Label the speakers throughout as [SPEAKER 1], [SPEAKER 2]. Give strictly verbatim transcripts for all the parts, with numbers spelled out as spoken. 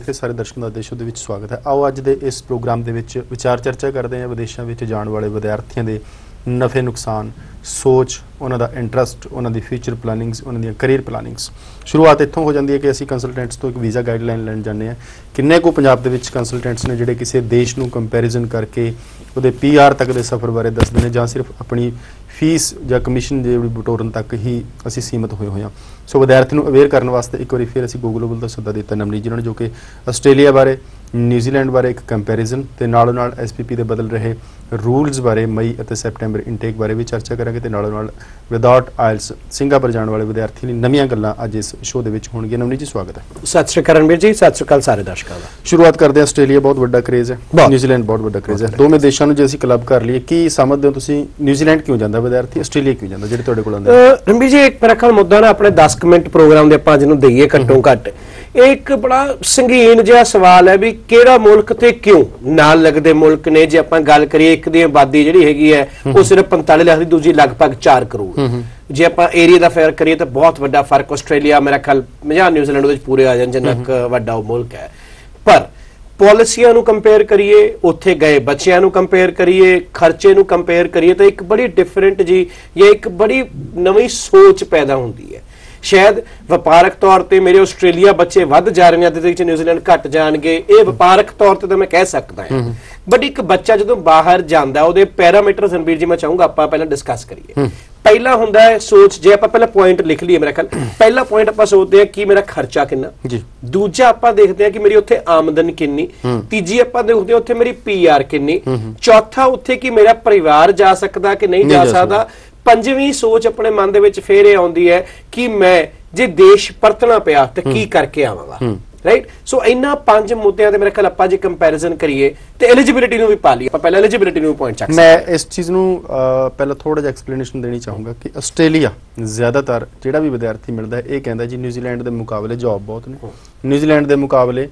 [SPEAKER 1] देख रहे सारे दर्शकों का देशों के स्वागत है। आओ अज के इस प्रोग्राम के विचार चर्चा करते हैं विदेशों में जाने वाले विद्यार्थियों के नफ़े नुकसान, सोच, उन्हों का इंटरस्ट, उन्होंने फ्यूचर प्लानिंग्स, उन्होंने करियर प्लानिंग्स। शुरुआत इत्थों हो जाती है कि असी कंसलटेंट्स तो एक वीज़ा गाइडलाइन लैन जाने हैं किन्ने को पंजाब दे विच कंसलटेंट्स ने जिहड़े किसी देश नूं कंपैरिजन करके उहदे पी आर तक के सफ़र बारे दसदे ने जां सिर्फ अपनी फीस या कमीशन जे बटोरन तक ही असी सीमित होए हुए हैं। सो विद्यार्थी नूं अवेयर करने वास्ते एक बार फिर असी गूगल गूगल का सद्दा दिता नवनीत जी ने, जो कि आस्ट्रेलिया बारे, न्यूजीलैंड बारे एक कंपैरिजन ते नालों नाल एस पी पी के बदल रहे रूल्स बारे, मई और सैप्टेंबर इंटेक बारे भी चर्चा करांगे ते नालों नाल विदाउट आयल्स सिंगापुर जाने वाले विद्यार्थी लई नवीं गल्लां अज इस शो दे विच होणगीਆਂ। नवनीत जी स्वागत है।
[SPEAKER 2] सत श्री अकाल रणबीर जी, सत श्री अकाल सारे दर्शकों का।
[SPEAKER 1] शुरुआत करते हैं। आस्ट्रेलिया बहुत बड़ा क्रेज है, न्यूजीलैंड बहुत बड़ा क्रेज है। दोवें देशों ਨੂੰ ਜੇ ਅਸੀਂ ਕਲੱਬ ਕਰ ਲਈਏ ਕੀ ਸਮਝਦੇ ਹੋ ਤੁਸੀਂ न्यूजीलैंड क्यों ਜਾਂਦਾ ਵਿਦਿਆਰਥੀ, ਆਸਟ੍ਰੇਲੀਆ क्यों ਜਾਂਦਾ ਜਿਹੜੇ ਤੁਹਾਡੇ ਕੋਲ ਆਉਂਦੇ?
[SPEAKER 2] रणबीर जी एक मेरा ख्याल मुद्दा ना अपने दस मिनट प्रोग्राम ਦੇ ਆਪਾਂ ਜਿਹਨੂੰ ਦਈਏ ਘੱਟੋ ਘੱਟ एक बड़ा संगीन जिहा सवाल है भी किहड़ा मुल्क ते क्यों नाल लगदे मुल्क ने। जे आपां गल करिए एक दी आबादी जिहड़ी हैगी है वो सिर्फ पैंतालीस लाख दी, दूजी लगभग चार करोड़। जे आपां एरिया दा फर्क करिए तो बहुत वड्डा फर्क आस्ट्रेलिया मेरा ख्याल या न्यूजीलैंड दे पूरे आ जाण जिन्ना क वड्डा मुल्क है। पर पॉलिसियां नूं कंपेयर करिए, उत्थे गए बच्चियां नूं कंपेयर करिए, खर्चे नूं कंपेयर करिए तो एक बड़ी डिफरेंट जी या एक बड़ी नवीं सोच पैदा हुंदी है। शायद वपारक तौर पर मेरे आस्ट्रेलिया बच्चे वध जा रहे हैं, न्यूजीलैंड घट जाएंगे, ये वपारक तौर पर तो मैं कह सकता है। बट एक बच्चा जो बाहर जाता है पैरामीटर रणबीर जी मैं चाहूंगा आप पहले डिस्कस करिए। पहला हुंदा है सोच, जे आप पहला पॉइंट लिख लीए मेरा ख्याल पहला पॉइंट आप सोचते हैं कि मेरा खर्चा कितना, दूजा आप देखते हैं कि मेरी उत्थे आमदन किन्नी, तीजी आप देखते हैं उत्थे मेरी पी आर किन्नी, चौथा उत्थे कि मेरा परिवार जा सकता कि नहीं जा सकता, पंजवीं सोच अपने मन दे विच फेर ये आउंदी है कि मैं जे देश परतना पिया तो की करके आवांगा। राइट, सो इन्हां पंज मुद्दों ते मेरे ख्याल आपां जे कंपैरिजन करिए ते एलिजिबिलिटी नूं भी पा लईए। आपां पहले एलिजिबिलिटी नूं पॉइंट चक
[SPEAKER 1] मैं इस चीज़ नूं पहला थोड़ा जिहा एक्सप्लेनेशन देनी चाहूँगा कि आस्ट्रेलिया ज़्यादातर जिहड़ा भी विद्यार्थी मिलदा है ये कहंदा जी न्यूजीलैंड दे मुकाबले जॉब बहुत ने, न्यूजीलैंड दे मुकाबले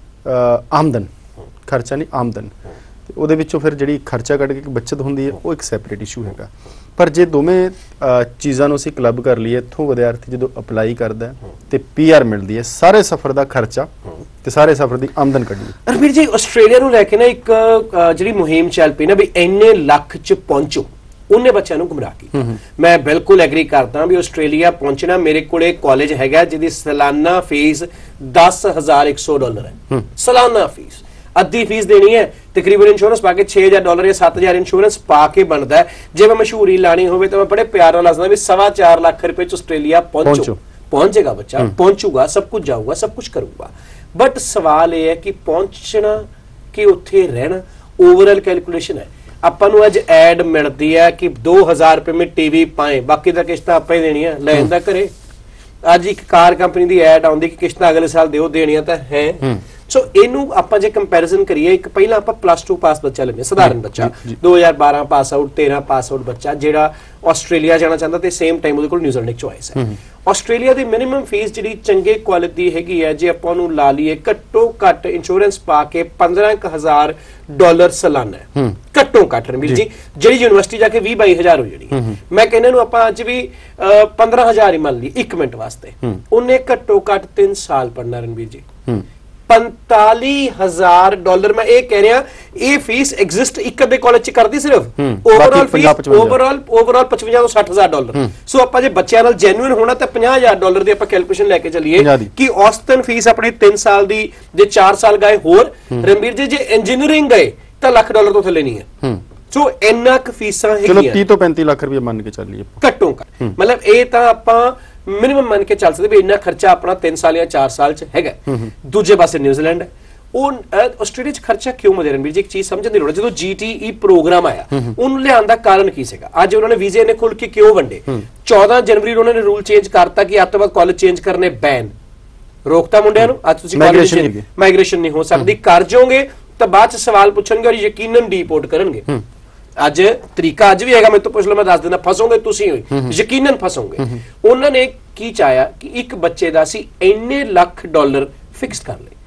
[SPEAKER 1] आमदन, खर्चा नहीं आमदन, ਉਹਦੇ ਵਿੱਚੋਂ ਫਿਰ ਜਿਹੜੀ ਖਰਚਾ ਕੱਢ ਕੇ ਬੱਚਤ ਹੁੰਦੀ ਹੈ ਉਹ ਇੱਕ ਸੈਪਰੇਟ ਇਸ਼ੂ ਹੈਗਾ। ਪਰ ਜੇ ਦੋਵੇਂ ਚੀਜ਼ਾਂ ਨੂੰ ਅਸੀਂ ਕਲੱਬ ਕਰ ਲਈਏ, ਇੱਥੋਂ ਵਿਦਿਆਰਥੀ ਜਦੋਂ ਅਪਲਾਈ ਕਰਦਾ ਤੇ ਪੀ ਆਰ ਮਿਲਦੀ ਹੈ, ਸਾਰੇ ਸਫ਼ਰ ਦਾ ਖਰਚਾ ਤੇ ਸਾਰੇ ਸਫ਼ਰ ਦੀ ਆਮਦਨ ਕੱਢੀ।
[SPEAKER 2] ਰਣਬੀਰ ਜੀ ਆਸਟ੍ਰੇਲੀਆ ਨੂੰ ਲੈ ਕੇ ਨਾ ਇੱਕ ਜਿਹੜੀ ਮੁਹਿੰਮ ਚੱਲ ਪਈ ਨਾ ਵੀ ਇੰਨੇ ਲੱਖ ਚ ਪਹੁੰਚੋ, ਉਹਨੇ ਬੱਚਿਆਂ ਨੂੰ ਗੁੰਮਰਾਹ ਕੀਤਾ। ਮੈਂ ਬਿਲਕੁਲ ਐਗਰੀ ਕਰਦਾ ਵੀ ਆਸਟ੍ਰੇਲੀਆ ਪਹੁੰਚਣਾ, ਮੇਰੇ ਕੋਲੇ ਕਾਲਜ ਹੈਗਾ ਜਿਹਦੀ ਸਾਲਾਨਾ ਫੀਸ दस हजार एक सौ डॉलर है, सालाना फीस अद्धी फीस देनी है, तकरीबन इंश्योरेंस पा के छे हजार डॉलर या सत्त हजार इंश्योरेंस पा के बनता है। जे मैं मशहूरी लानी हो तो मैं बड़े प्यार नाल दसदा भी सवा चार लाख रुपए च आस्ट्रेलिया पहुंचो, पहुंचेगा बच्चा, पहुंचूगा, सब कुछ जाऊगा, सब कुछ करूंगा। बट सवाल यह है कि पहुंचना कि उत्थे रहना ओवरऑल कैलकुलेशन है। ਆਪਾਂ ਨੂੰ ਅੱਜ ਐਡ ਮਿਲਦੀ ਹੈ कि दो हजार रुपए में टीवी पाए, बाकी ਤਾਂ किश्तां ਆਪਾਂ ਹੀ ਦੇਣੀਆਂ, ਲੈਣ ਦਾ ਘਰੇ। ਅੱਜ ਇੱਕ ਕਾਰ ਕੰਪਨੀ ਦੀ ਐਡ ਆਉਂਦੀ ਕਿ ਕਿਸ਼ਤਾਂ ਅਗਲੇ ਸਾਲ ਦਿਓ, ਦੇਣੀਆਂ ਤਾਂ ਹੈ। ਸੋ ਇਹਨੂੰ ਆਪਾਂ ਜੇ ਕੰਪੈਰੀਜ਼ਨ ਕਰੀਏ, ਇੱਕ ਪਹਿਲਾਂ ਆਪਾਂ ਪਲੱਸ ਟੂ ਪਾਸ ਬੱਚਾ ਲੈਂਦੇ, ਸਧਾਰਨ ਬੱਚਾ दो हज़ार बारह ਪਾਸ ਆਊਟ, तेरह ਪਾਸ ਆਊਟ ਬੱਚਾ ਜਿਹੜਾ ਆਸਟ੍ਰੇਲੀਆ ਜਾਣਾ ਚਾਹੁੰਦਾ ਤੇ ਸੇਮ ਟਾਈਮ ਉਹਦੇ ਕੋਲ ਨਿਊਜ਼ੀਲੈਂਡ ਇੱਕ ਚੁਆਇਸ ਹੈ। ਆਸਟ੍ਰੇਲੀਆ ਦੀ ਮਿਨੀਮਮ ਫੀਸ ਜਿਹੜੀ ਚੰਗੇ ਕੁਆਲਿਟੀ ਹੈਗੀ ਹੈ, ਜੇ ਆਪਾਂ ਨੂੰ ਲਾ ਲਈਏ ਘੱਟੋ ਘੱਟ ਇੰਸ਼ੋਰੈਂਸ ਪਾ ਕੇ पंद्रह हज़ार ਡਾਲਰ ਸਾਲਾਨਾ ਹੈ, ਘੱਟੋ ਘੱਟ ਰਣਬੀਰ ਜੀ। ਜਿਹੜੀ ਯੂਨੀਵਰਸਿਟੀ ਜਾ ਕੇ बीस बाईस हज़ार ਹੋ ਜਾਣੀ। ਮੈਂ ਕਹਿੰਦਾ ਨੂੰ ਆਪਾਂ ਅੱਜ ਵੀ पंद्रह हज़ार ਹੀ ਮੰਨ ਲਈ ਇੱਕ ਮਿੰਟ ਵਾਸਤੇ, ਉਹਨੇ ਘੱਟੋ ਘੱਟ तीन ਸਾਲ ਪੜਨਾ ਰਣਬੀਰ ਜੀ। पैंतालीस हजार डॉलर मैं ये कह रहा, ये फीस एग्जिस्ट एक अद्धे कॉलेज च करदी सिर्फ, ओवरऑल फीस ओवरऑल ओवरऑल पचवंजा तो साठ हजार डॉलर। सो आपां जे बच्चों नाल जेन्युइन होना तो पचास हजार डॉलर दी आपां कैलकुलेशन लेके चलिए कि औसतन फीस अपनी तीन साल दी जे चार साल गए होर रणबीर जी जे इंजीनियरिंग गए तो लाख डॉलर तो थले नहीं है। सो इन्ना क फीसां हैगियां, चलो तीस तो पैंतीस लाख रुपया मान के चलिए घट्टो घट, मतलब ये तां आपां मिनिमम मान के चल सकते भी इन्ना खर्चा अपना तीन साल या चार साल च हैगा। दूजे पासे न्यूजीलैंड है, ਆਸਟ੍ਰੇਲੀਆ ਚ ਖਰਚਾ ਕਿਉਂ ਵਧੇ ਰਣਬੀਰ ਜੀ? ਇੱਕ ਚੀਜ਼ ਸਮਝਣ ਦੀ ਲੋੜ ਹੈ। ਜਦੋਂ ਜੀ ਟੀ ਈ ਪ੍ਰੋਗਰਾਮ ਆਇਆ ਉਹਨੂੰ ਲਿਆਉਣ ਦਾ ਕਾਰਨ ਕੀ ਸੀਗਾ? ਅੱਜ ਉਹਨਾਂ ਨੇ ਵੀਜ਼ੇ ਨੇ ਖੁੱਲ ਕੇ ਕਿਉਂ ਵੰਡੇ? चौदह जनवरी ਉਹਨਾਂ ਨੇ ਰੂਲ ਚੇਂਜ ਕਰਤਾ ਕਿ ਅੱਜ ਤੋਂ ਬਾਅਦ ਕਾਲਜ ਚੇਂਜ ਕਰਨੇ ਬੈਨ, ਰੋਕਤਾ ਮੁੰਡਿਆਂ ਨੂੰ। ਅੱਜ ਤੁਸੀਂ ਕਾਲਜ ਮਾਈਗ੍ਰੇਸ਼ਨ ਨਹੀਂ ਹੋ ਸਕਦੀ, ਕਰ ਜਾਓਗੇ ਤਾਂ ਬਾਅਦ ਚ ਸਵਾਲ ਪੁੱਛਣਗੇ ਔਰ ਯਕੀਨਨ ਡੀਪੋਰਟ ਕਰਨਗੇ। ਅੱਜ ਤਰੀਕਾ ਅੱਜ ਵੀ ਹੈਗਾ, ਮੈਂ ਤੋਂ ਪੁੱਛ ਲਓ, ਮੈਂ ਦੱਸ ਦਿੰਦਾ, ਫਸੋਗੇ ਤੁਸੀਂ ਯਕੀਨਨ ਫਸੋਗੇ। ਉਹਨਾਂ ਨੇ ਕੀ ਚਾਹਿਆ ਕਿ ਇੱਕ ਬੱਚੇ ਦਾ ਅਸੀਂ ਇੰਨੇ ਲੱਖ ਡਾਲਰ ਫਿਕਸ ਕਰ ਲਏ।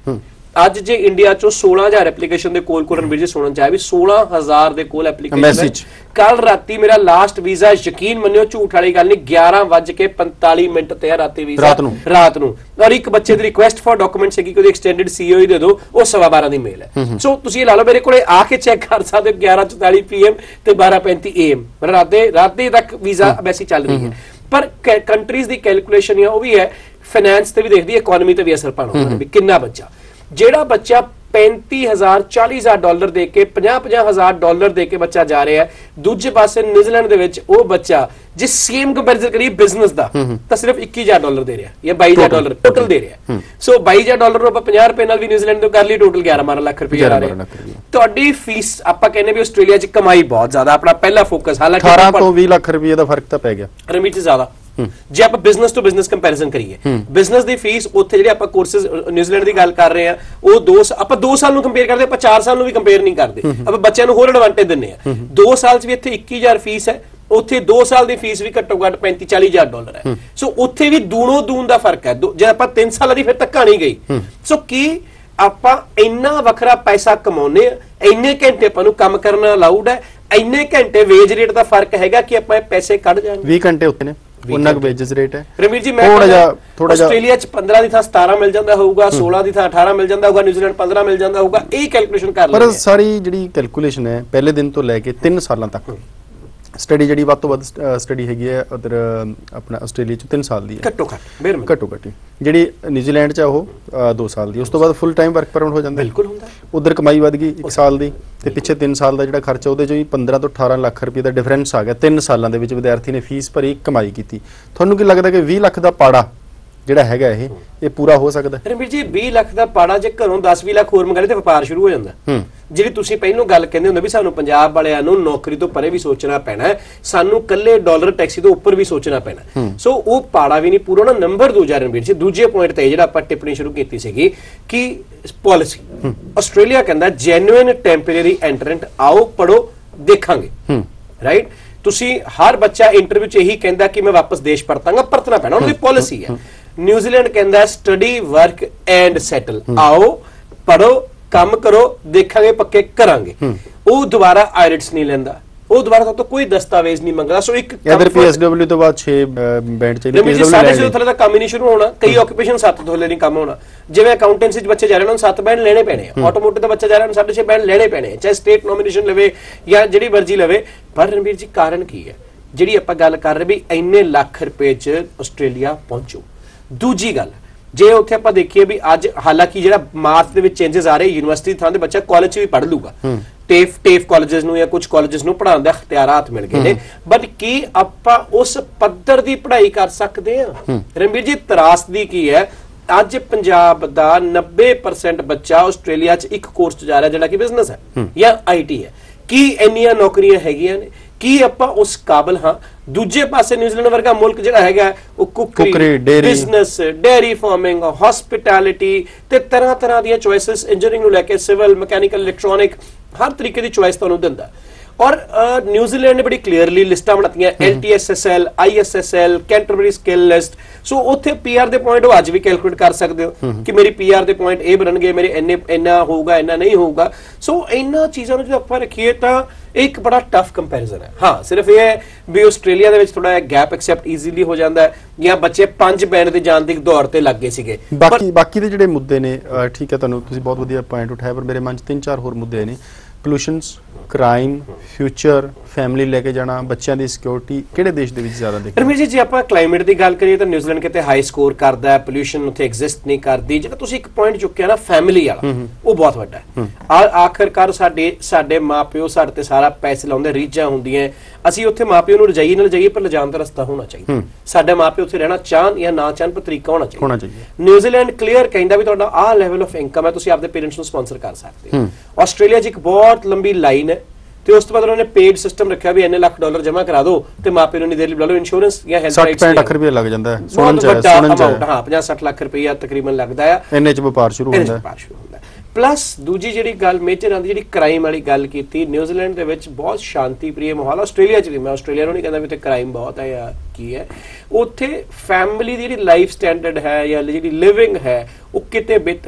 [SPEAKER 2] ਅੱਜ ਜੇ ਇੰਡੀਆ ਚੋਂ सोलह हज़ार ਐਪਲੀਕੇਸ਼ਨ ਦੇ ਕੋਲ ਕੋਲ ਰਣਵੀਰ ਜੀ ਸੁਣਨ ਚਾਹੇ ਵੀ सोलह हज़ार ਦੇ ਕੋਲ ਐਪਲੀਕੇਸ਼ਨ। ਕੱਲ ਰਾਤੀ ਮੇਰਾ ਲਾਸਟ ਵੀਜ਼ਾ, ਯਕੀਨ ਮੰਨਿਓ ਝੂਠ ਵਾਲੀ ਗੱਲ ਨਹੀਂ, ਗਿਆਰਾਂ ਵੱਜ ਕੇ ਪੰਤਾਲੀ ਮਿੰਟ ਤੇ ਰਾਤੀ ਵੀਜ਼ਾ ਰਾਤ ਨੂੰ ਰਾਤ ਨੂੰ ਔਰ ਇੱਕ ਬੱਚੇ ਦੀ ਰਿਕੁਐਸਟ ਫॉर ਡਾਕੂਮੈਂਟ ਸੀ ਕਿ ਉਹਦੀ ਐਕਸਟੈਂਡਡ ਸੀਓ ਹੀ ਦੇ ਦਿਓ, ਉਹ ਸਵਾ ਬਾਰਾਂ ਦੀ ਮੇਲ ਹੈ। ਸੋ ਤੁਸੀਂ ਇਹ ਲਾ ਲਓ ਮੇਰੇ ਕੋਲੇ ਆ ਕੇ ਚੈੱਕ ਕਰ ਸਕਦੇ ਹੋ ਗਿਆਰਾਂ ਚੁਤਾਲੀ ਪੀਐਮ ਤੇ ਬਾਰਾਂ ਪੈਂਤੀ ਏਐਮ ਰਾਤ ਦੇ ਰਾਤੀ ਤੱਕ ਵੀਜ਼ਾ ਵੈਸੀ ਚੱਲ ਰਹੀ ਹੈ। ਪਰ ਕੰਟਰੀਜ਼ ਦੀ ਕੈਲਕੂਲੇਸ਼ਨ ਉਹ ਵੀ ਹੈ, ਫਾਈਨੈਂਸ ਤੇ ਵੀ ਦੇਖਦੀ ਹੈ, ਇਕਨੋਮੀ ਤੇ ਵੀ ਅਸਰ ਪਾਉਣਾ ਵੀ ਕਿੰਨਾ ਬੱਚਾ, ਜਿਹੜਾ ਬੱਚਾ पैंती हजार चाली हजार डॉलर दे के पचास पचास हजार डॉलर दे के बच्चा जा रहा है। दूजे पासे न्यूजीलैंड दे विच वो बच्चा जिस सेम कंपैरिजन करिए बिजनेस दा तो सिर्फ इक्कीस हजार डॉलर दे रहा है या बाईस हजार डॉलर टोटल दे रहा है। सो बाईस हजार डॉलर ਨੂੰ ਆਪਾਂ पचास रुपए ਨਾਲ ਵੀ ਨਿਊਜ਼ੀਲੈਂਡ ਤੋਂ ਕਰ ਲਈ, ਟੋਟਲ ਗਿਆਰਾਂ ਬਾਰਾਂ ਲੱਖ ਰੁਪਏ ਆ ਰਿਹਾ। ਤੁਹਾਡੀ ਫੀਸ ਆਪਾਂ ਕਹਿੰਦੇ ਵੀ ਆਸਟ੍ਰੇਲੀਆ 'ਚ ਕਮਾਈ ਬਹੁਤ ਜ਼ਿਆਦਾ, ਆਪਣਾ ਪਹਿਲਾ ਫੋਕਸ, ਹਾਲਾਂਕਿ
[SPEAKER 1] ਅਠਾਰਾਂ ਤੋਂ ਵੀਹ ਲੱਖ ਰੁਪਏ ਦਾ ਫਰਕ ਤਾਂ ਪੈ ਗਿਆ
[SPEAKER 2] ਰਮੀਟ 'ਚ ਜ਼ਿਆਦਾ। ਜੇ ਆਪਾਂ ਬਿਜ਼ਨਸ ਟੂ ਬਿਜ਼ਨਸ ਕੰਪੈਰੀਜ਼ਨ ਕਰੀਏ, ਬਿਜ਼ਨਸ ਦੀ ਫੀਸ ਉੱਥੇ ਜਿਹੜੇ ਆਪਾਂ ਕੋਰਸਸ ਨਿਊਜ਼ੀਲੈਂਡ ਦੀ ਗੱਲ ਕਰ ਰਹੇ ਆ, ਉਹ ਦੋ ਆਪਾਂ ਦੋ ਸਾਲ ਨੂੰ ਕੰਪੇਅਰ ਕਰਦੇ, ਆਪਾਂ ਚਾਰ ਸਾਲ ਨੂੰ ਵੀ ਕੰਪੇਅਰ ਨਹੀਂ ਕਰਦੇ, ਆਪਾਂ ਬੱਚਿਆਂ ਨੂੰ ਹੋਰ ਐਡਵਾਂਟੇਜ ਦਿੰਨੇ ਆ। ਦੋ ਸਾਲ 'ਚ ਵੀ ਇੱਥੇ ਇੱਕੀ ਹਜ਼ਾਰ ਫੀਸ ਹੈ, ਉੱਥੇ ਦੋ ਸਾਲ ਦੀ ਫੀਸ ਵੀ ਘੱਟੋ ਘੱਟ ਪੈਂਤੀ ਚਾਲੀ ਹਜ਼ਾਰ ਡਾਲਰ ਹੈ। ਸੋ ਉੱਥੇ ਵੀ ਦੂਣੋਂ ਦੂਣ ਦਾ ਫਰਕ ਹੈ। ਜੇ ਆਪਾਂ ਤਿੰਨ ਸਾਲਾਂ ਦੀ ਫਿਰ ਤੱਕ ਕਹਾਣੀ ਗਈ। ਸੋ ਕੀ ਆਪਾਂ ਇੰਨਾ ਵੱਖਰਾ ਪੈਸਾ ਕਮਾਉਨੇ ਆ, ਇੰਨੇ ਘੰਟੇ ਆਪਾਂ ਨੂੰ ਕੰਮ ਕਰਨਾ ਅਲਾਉਡ ਹੈ, ਇੰਨੇ ਘੰਟੇ ਵੇਜ ਰੇਟ ਦਾ ਫਰਕ ਹੈਗਾ ਕਿ ਆਪਾਂ ਇਹ ਪੈਸੇ ਕੱਢ ਜਾਣਗੇ।
[SPEAKER 1] ਵੀਹ ਘੰਟੇ ਉੱਤੇ ਨੇ, ਉਹਨਾਂ ਦਾ ਵੇਜਸ ਰੇਟ ਹੈ।
[SPEAKER 2] ਰਮੀਰ ਜੀ ਮੈਂ ਥੋੜਾ ਜਿਹਾ ਥੋੜਾ ਜਿਹਾ ਆਸਟ੍ਰੇਲੀਆ 'ਚ ਪੰਦਰਾਂ ਦੀ ਥਾਂ ਸਤਾਰਾਂ ਮਿਲ ਜਾਂਦਾ ਹੋਊਗਾ, सोलह ਦੀ ਥਾਂ ਅਠਾਰਾਂ ਮਿਲ ਜਾਂਦਾ ਹੋਊਗਾ, ਨਿਊਜ਼ੀਲੈਂਡ ਪੰਦਰਾਂ ਮਿਲ ਜਾਂਦਾ ਹੋਊਗਾ। ਇਹ ਕੈਲਕੂਲੇਸ਼ਨ ਕਰ ਲਓ।
[SPEAKER 1] ਪਰ ਸਾਰੀ ਜਿਹੜੀ ਕੈਲਕੂਲੇਸ਼ਨ ਹੈ ਪਹਿਲੇ ਦਿਨ ਤੋਂ ਲੈ ਕੇ ਤਿੰਨ ਸਾਲਾਂ ਤੱਕ ਸਟੱਡੀ ਜਿਹੜੀ ਵੱਧ ਤੋਂ ਵੱਧ ਸਟੱਡੀ ਹੈਗੀ ਹੈ ਉਧਰ ਆਪਣਾ ਆਸਟ੍ਰੇਲੀਆ 'ਚ ਤਿੰਨ ਸਾਲ ਦੀ ਹੈ
[SPEAKER 2] ਘੱਟੋ ਘੱਟ
[SPEAKER 1] ਘੱਟੋ ਘੱਟ, ਜਿਹੜੀ ਨਿਊਜ਼ੀਲੈਂਡ 'ਚ ਉਹ ਦੋ ਸਾਲ ਦੀ, ਉਸ ਤੋਂ ਬਾਅਦ ਫੁੱਲ ਟਾਈਮ ਵਰਕ ਪਰਮਿਟ ਹੋ ਜਾਂਦਾ।
[SPEAKER 2] ਬਿਲਕੁਲ ਹੁੰਦਾ।
[SPEAKER 1] ਉਧਰ ਕਮਾਈ ਵੱਧ ਗਈ ਇੱਕ ਸਾਲ ਦੀ, ਤੇ ਪਿੱਛੇ ਤਿੰਨ ਸਾਲ ਦਾ ਜਿਹੜਾ ਖਰਚਾ ਉਹਦੇ 'ਚੋਂ ਹੀ ਪੰਦਰਾਂ ਤੋਂ ਅਠਾਰਾਂ ਲੱਖ ਰੁਪਏ ਦਾ ਡਿਫਰੈਂਸ ਆ ਗਿਆ। ਤਿੰਨ ਸਾਲਾਂ ਦੇ ਵਿੱਚ ਵਿਦਿਆਰਥੀ ਨੇ ਫੀਸ ਭਰੀ, ਕਮਾਈ ਕੀਤੀ। ਤੁਹਾਨੂੰ ਕੀ ਲੱਗਦਾ ਕਿ ਵੀਹ ਲੱਖ ਦਾ ਪਾੜਾ ਜਿਹੜਾ ਹੈਗਾ ਇਹ ਇਹ ਪੂਰਾ ਹੋ ਸਕਦਾ?
[SPEAKER 2] ਰਣਵੀਰ ਜੀ ਵੀਹ ਲੱਖ ਦਾ ਪਾੜਾ ਜੇ ਘਰੋਂ ਦਸ ਵੀਹ ਲੱਖ ਹੋਰ ਮੰਗਾ ਲਏ ਤੇ ਵਪਾਰ ਸ਼ੁਰੂ ਹੋ ਜਾਂਦਾ। ਜਿਹੜੀ ਤੁਸੀਂ ਪਹਿਲੋਂ ਗੱਲ ਕਹਿੰਦੇ ਹੁੰਦੇ ਵੀ ਸਾਨੂੰ ਪੰਜਾਬ ਵਾਲਿਆਂ ਨੂੰ ਨੌਕਰੀ ਤੋਂ ਪਰੇ ਵੀ ਸੋਚਣਾ ਪੈਣਾ ਹੈ, ਸਾਨੂੰ ਕੱਲੇ ਡਾਲਰ ਟੈਕਸੀ ਤੋਂ ਉੱਪਰ ਵੀ ਸੋਚਣਾ ਪੈਣਾ। ਸੋ ਉਹ ਪਾੜਾ ਵੀ ਨਹੀਂ ਪੂਰਾ ਹੋਣਾ। ਨੰਬਰ ਦੂਜਾ ਰਣਵੀਰ ਜੀ, ਦੂਜੇ ਪੁਆਇੰਟ ਤੇ ਜਿਹੜਾ ਆਪਾਂ ਟਿੱਪਣੀ ਸ਼ੁਰੂ ਕੀਤੀ ਸੀਗੀ ਕਿ ਪਾਲਿਸੀ ਆਸਟ੍ਰੇਲੀਆ ਕਹਿੰਦਾ ਜੈਨੂਇਨ ਟੈਂਪਰੇਰੀ ਐਂਟਰੈਂਟ, ਆਓ ਪੜੋ ਦੇਖਾਂਗੇ, ਰਾਈਟ। ਤੁਸੀਂ ਹਰ ਬੱਚਾ ਇੰਟਰਵਿਊ 'ਚ ਇਹੀ ਕਹਿੰਦਾ ਕਿ ਮੈਂ ਵਾਪਸ ਦੇਸ਼ ਪਰਤਾਂਗਾ, ਪਰਤਣਾ ਪੈਣਾ, ਉਹਨਾਂ ਦੀ ਪਾਲਿਸੀ ਹੈ। ਨਿਊਜ਼ੀਲੈਂਡ ਕਹਿੰਦਾ ਸਟੱਡੀ ਵਰਕ ਐਂਡ ਸੈਟਲ, ਆਓ ਪੜੋ ਕੰਮ ਕਰੋ ਦੇਖਾਂਗੇ ਪੱਕੇ ਕਰਾਂਗੇ। ਉਹ ਦੁਬਾਰਾ ਆਇਲਟਸ ਨਹੀਂ ਲੈਂਦਾ, ਉਹ ਦੁਬਾਰਾ ਤੋਂ ਕੋਈ ਦਸਤਾਵੇਜ਼ ਨਹੀਂ ਮੰਗਦਾ। ਸੋ ਇੱਕ
[SPEAKER 1] ਇਧਰ ਪੀਐਸਡਬਲਯੂ ਤੋਂ ਬਾਅਦ ਛੇ ਬੈਂਡ ਚਾਹੀਦੇ,
[SPEAKER 2] ਪੀਐਸਡਬਲਯੂ ਸਾਡੇ ਤੋਂ ਥੱਲੇ ਦਾ ਕੰਮ ਹੀ ਨਹੀਂ ਸ਼ੁਰੂ ਹੋਣਾ। ਕਈ ਆਕੂਪੇਸ਼ਨ ਸੱਤ ਤੋਂ ਥੱਲੇ ਨਹੀਂ ਕੰਮ ਹੋਣਾ। ਜਿਵੇਂ ਅਕਾਊਂਟੈਂਸੀ 'ਚ ਬੱਚੇ ਜਾ ਰਹੇ ਨੇ, ਸੱਤ ਬੈਂਡ ਲੈਣੇ ਪੈਣੇ ਆ। ਆਟੋਮੋਟਿਵ ਦਾ ਬੱਚਾ ਜਾ ਰਿਹਾ ਉਹਨੂੰ ਸਾਢੇ ਛੇ ਬੈਂਡ ਲੈਣੇ ਪੈਣੇ ਆ, ਚਾਹੇ ਸਟੇਟ ਨੋਮੀਨੇਸ਼ਨ ਲਵੇ ਜਾਂ ਜਿਹੜੀ ਮਰਜ਼ੀ ਲਵੇ। ਪਰ ਰਣਵੀਰ ਜੀ ਕਾਰਨ ਕੀ ਹੈ? ਜਿਹੜੀ ਆਪਾਂ ਗੱਲ ਕਰ ਰਹੇ ਵੀ ਇੰਨੇ ਲੱਖ ਰੁਪਏ 'ਚ ਆਸਟ੍ਰੇਲੀਆ ਪਹੁੰਚੋ। ਦੂਜੀ ਗੱਲ, ਜੇ ਉੱਥੇ ਆਪਾਂ ਦੇਖੀਏ ਵੀ ਅੱਜ ਹਾਲਾਂਕਿ ਜਿਹੜਾ ਮਾਰਚ ਦੇ ਵਿੱਚ ਚੇਂਜਸ ਆ ਰਹੇ, ਯੂਨੀਵਰਸਿਟੀ ਥਾਂ ਦੇ ਬੱਚਾ ਕਾਲਜ 'ਚ ਵੀ ਪੜ੍ਹ ਲੂਗਾ, ਟੇਫ ਟੇਫ ਕਾਲਜਸ ਨੂੰ ਜਾਂ ਕੁਝ ਕਾਲਜਸ ਨੂੰ ਪੜ੍ਹਾਉਣ ਦੇ ਇਖਤਿਆਰਾਤ ਮਿਲ ਗਏ ਨੇ। ਬਟ ਕੀ ਆਪਾਂ ਉਸ ਪੱਧਰ ਦੀ ਪੜ੍ਹਾਈ ਕਰ ਸਕਦੇ ਹਾਂ? ਰਣਵੀਰ ਜੀ ਤਰਾਸਦੀ ਕੀ ਹੈ, ਅੱਜ ਪੰਜਾਬ ਦਾ ਨੱਬੇ ਪਰਸੈਂਟ ਬੱਚਾ ਆਸਟ੍ਰੇਲੀਆ 'ਚ ਇੱਕ ਕੋਰਸ 'ਚ ਜਾ ਰਿਹਾ ਜਿਹੜਾ ਕਿ ਬਿਜ਼ਨਸ ਹੈ ਜਾਂ ਆਈਟੀ ਹੈ। ਕੀ ਇੰਨੀਆਂ ਨੌਕਰੀਆਂ ਹੈਗੀਆਂ ਨੇ? ਕੀ ਆਪਾਂ ਉਸ ਕਾਬਲ ਹਾਂ? ਦੂਜੇ ਪਾਸੇ ਨਿਊਜ਼ੀਲੈਂਡ ਵਰਗਾ ਮੁਲਕ ਜਿਹੜਾ ਹੈਗਾ ਉਹ cookery, business, dairy farming, hospitality ਤੇ ਤਰ੍ਹਾਂ ਤਰ੍ਹਾਂ ਦੀਆਂ ਚੋਇਸਸ, ਇੰਜੀਨੀਅਰਿੰਗ ਨੂੰ ਲੈ ਕੇ ਸਿਵਲ, ਮਕੈਨੀਕਲ, ਇਲੈਕਟ੍ਰੋਨਿਕ, ਹਰ ਤਰੀਕੇ ਦੀ ਚੋਇਸ ਤੁਹਾਨੂੰ ਦਿੰਦਾ। ਔਰ ਨਿਊਜ਼ੀਲੈਂਡ ਨੇ ਬੜੀ ਕਲੀਅਰਲੀ ਲਿਸਟਾਂ ਬਣਾਤੀਆਂ, L T S S L, I S S L, Canterbury skill list. So ਉੱਥੇ ਪੀਆਰ ਦੇ ਪੁਆਇੰਟ ਉਹ ਅੱਜ ਵੀ ਕੈਲਕੂਲੇਟ ਕਰ ਸਕਦੇ ਹੋ ਕਿ ਮੇਰੀ ਪੀਆਰ ਦੇ ਪੁਆਇੰਟ ਇਹ ਬਣਨਗੇ, ਮੇਰੇ ਇੰਨੇ ਇੰਨਾ ਹੋਊਗਾ, ਇੰਨਾ ਨਹੀਂ ਹੋਊਗਾ। ਸੋ ਇਹਨਾਂ ਚੀਜ਼ਾਂ ਨੂੰ ਜਦੋਂ ਆਪਾਂ ਰੱਖੀਏ ਤਾਂ ਇੱਕ ਬੜਾ ਟਫ ਕੰਪੈਰੀਜ਼ਨ ਹੈ। ਹਾਂ, ਸਿਰਫ ਇਹ ਹੈ ਵੀ ਆਸਟ੍ਰੇਲੀਆ ਦੇ ਵਿੱਚ ਥੋੜਾ ਜਿਹਾ ਗੈਪ ਐਕਸੈਪਟ ਈਜ਼ੀਲੀ ਹੋ ਜਾਂਦਾ ਹੈ, ਜਾਂ ਬੱਚੇ ਪੰਜ ਬੈਂਡ ਦੇ ਜਾਣ ਦੀ ਦੌੜ ਤੇ ਲੱਗ ਗਏ ਸੀਗੇ।
[SPEAKER 1] ਬਾਕੀ ਬਾਕੀ ਦੇ ਜਿਹੜੇ ਮੁੱਦੇ ਨੇ, ਠੀਕ ਹੈ, ਤੁਹਾਨੂੰ ਤੁਸੀਂ ਬਹੁਤ ਵਧੀਆ ਪੁਆਇੰਟ ਉਠਾਇਆ, ਪਰ ਮੇਰੇ ਮਨ 'ਚ ਤਿੰਨ ਚਾਰ ਹੋਰ ਮੁੱਦੇ ਨੇ। ਪੋਲੂਸ਼ਨਸ, ਕ੍ਰਾਈਮ, ਫਿਊਚਰ, ਫੈਮਿਲੀ ਲੈ ਕੇ ਜਾਣਾ, ਬੱਚਿਆਂ ਦੀ ਸਿਕਿਉਰਿਟੀ, ਕਿਹੜੇ ਦੇਸ਼ ਦੇ ਵਿੱਚ ਜ਼ਿਆਦਾ ਦੇਖਦੇ?
[SPEAKER 2] ਰਮੇਸ਼ ਜੀ, ਜੇ ਆਪਾਂ ਕਲਾਈਮੇਟ ਦੀ ਗੱਲ ਕਰੀਏ ਤਾਂ ਨਿਊਜ਼ੀਲੈਂਡ ਕਿਤੇ ਹਾਈ ਸਕੋਰ ਕਰਦਾ ਹੈ, ਪੋਲੂਸ਼ਨ ਉੱਥੇ ਐਗਜ਼ਿਸਟ ਨਹੀਂ ਕਰਦੀ। ਜਿਹੜਾ ਤੁਸੀਂ ਇੱਕ ਪੁਆਇੰਟ ਚੁੱਕਿਆ ਨਾ ਫੈਮਿਲੀ ਵਾਲਾ, ਉਹ ਬਹੁਤ ਵੱਡਾ ਹੈ। ਆਖਰਕਾਰ ਸਾਡੇ ਸਾਡੇ ਮਾਪਿਓ ਸਾਡੇ ਤੇ ਸਾਰਾ ਪੈਸੇ ਲਾਉਂਦੇ, ਰੀਝਾਂ ਹੁੰਦੀਆਂ, ਅਸੀਂ ਉੱਥੇ ਮਾਪਿਓ ਨੂੰ ਰਜਾਈ ਨਾਲ ਜਾਈਏ, ਪਰ ਲਿਜਾਣ ਦਾ ਰਸਤਾ ਹੋਣਾ ਚਾਹੀਦਾ। ਸਾਡੇ ਮਾਪਿਓ ਉੱਥੇ ਰਹਿਣਾ ਚਾਹਣ ਜਾਂ ਨਾ ਚਾਹਣ, ਪਰ ਤਰੀਕਾ ਹੋਣਾ ਚਾਹੀਦਾ ਹੋਣਾ ਚਾਹੀਦਾ ਨਿਊਜ਼ੀਲੈਂਡ ਕਲੀਅਰ ਕਹਿੰਦਾ ਵੀ ਤੁਹਾਡਾ ਆਹ ਲੈਵਲ ਆਫ ਇਨਕਮ ਹੈ, ਤੁਸੀਂ ਆਪਦੇ ਪੇਰੈਂਟਸ ਨੂੰ ਸਪਾਂਸਰ ਕਰ ਸਕਦੇ ਹੋ। ਆਸਟ੍ਰੇਲੀਆ 'ਚ ਇੱਕ ਬਹੁਤ ਲੰਬੀ ਲਾਈਨ ਹੈ, ਤੇ ਉਸ ਤੋਂ ਬਾਅਦ ਉਹਨਾਂ ਨੇ ਪੇਡ ਸਿਸਟਮ ਰੱਖਿਆ ਵੀ ਇੰਨੇ ਲੱਖ ਡਾਲਰ ਜਮ੍ਹਾਂ ਕਰਾ ਦਿਓ ਤੇ ਮਾਪੇ ਨੂੰ ਨਹੀਂ ਦੇਰ ਲਈ ਬੁਲਾ ਲਓ, ਇੰਸ਼ੋਰੈਂਸ ਜਾਂ ਹੈਲਥ ਰਾਈਟਸ।
[SPEAKER 1] ਸੱਠ ਲੱਖ ਰੁਪਏ ਲੱਗ ਜਾਂਦਾ ਹੈ
[SPEAKER 2] ਸੁਣਨ ਚ ਸੁਣਨ ਚ ਹਾਂ, ਪੰਜਾਹ ਸੱਠ ਲੱਖ ਰੁਪਏ ਤਕਰੀਬਨ ਲੱਗਦਾ ਆ।
[SPEAKER 1] ਇੰਨੇ 'ਚ ਵਪਾਰ ਸ਼ੁਰੂ ਹੁੰਦਾ ਹੈ।
[SPEAKER 2] ਪਲੱਸ ਦੂਜੀ ਜਿਹੜੀ ਗੱਲ ਮੇਜਰ ਆਂਦੀ, ਜਿਹੜੀ ਕ੍ਰਾਈਮ ਵਾਲੀ ਗੱਲ ਕੀਤੀ, ਨਿਊਜ਼ੀਲੈਂਡ ਦੇ ਵਿੱਚ ਬਹੁਤ ਸ਼ਾਂਤੀ ਪ੍ਰਿय ਮਾਹੌਲ। ਆਸਟ੍ਰੇਲੀਆ 'ਚ ਵੀ, ਮੈਂ ਆਸਟ੍ਰੇਲੀਆ ਨੂੰ ਨਹੀਂ ਕਹਿੰਦਾ ਵੀ ਉੱਥੇ ਕ੍ਰਾਈਮ ਬਹੁਤ ਹੈ ਜਾਂ ਕੀ ਹੈ, ਉੱਥੇ ਫੈਮਿਲੀ ਦੀ ਜਿਹੜੀ ਲਾਈਫ ਸਟੈਂਡਰਡ ਹੈ ਜਾਂ ਜਿਹੜੀ ਲਿਵਿੰਗ ਹੈ ਉਹ ਕਿਤੇ ਬਿਹਤਰ ਹੈ।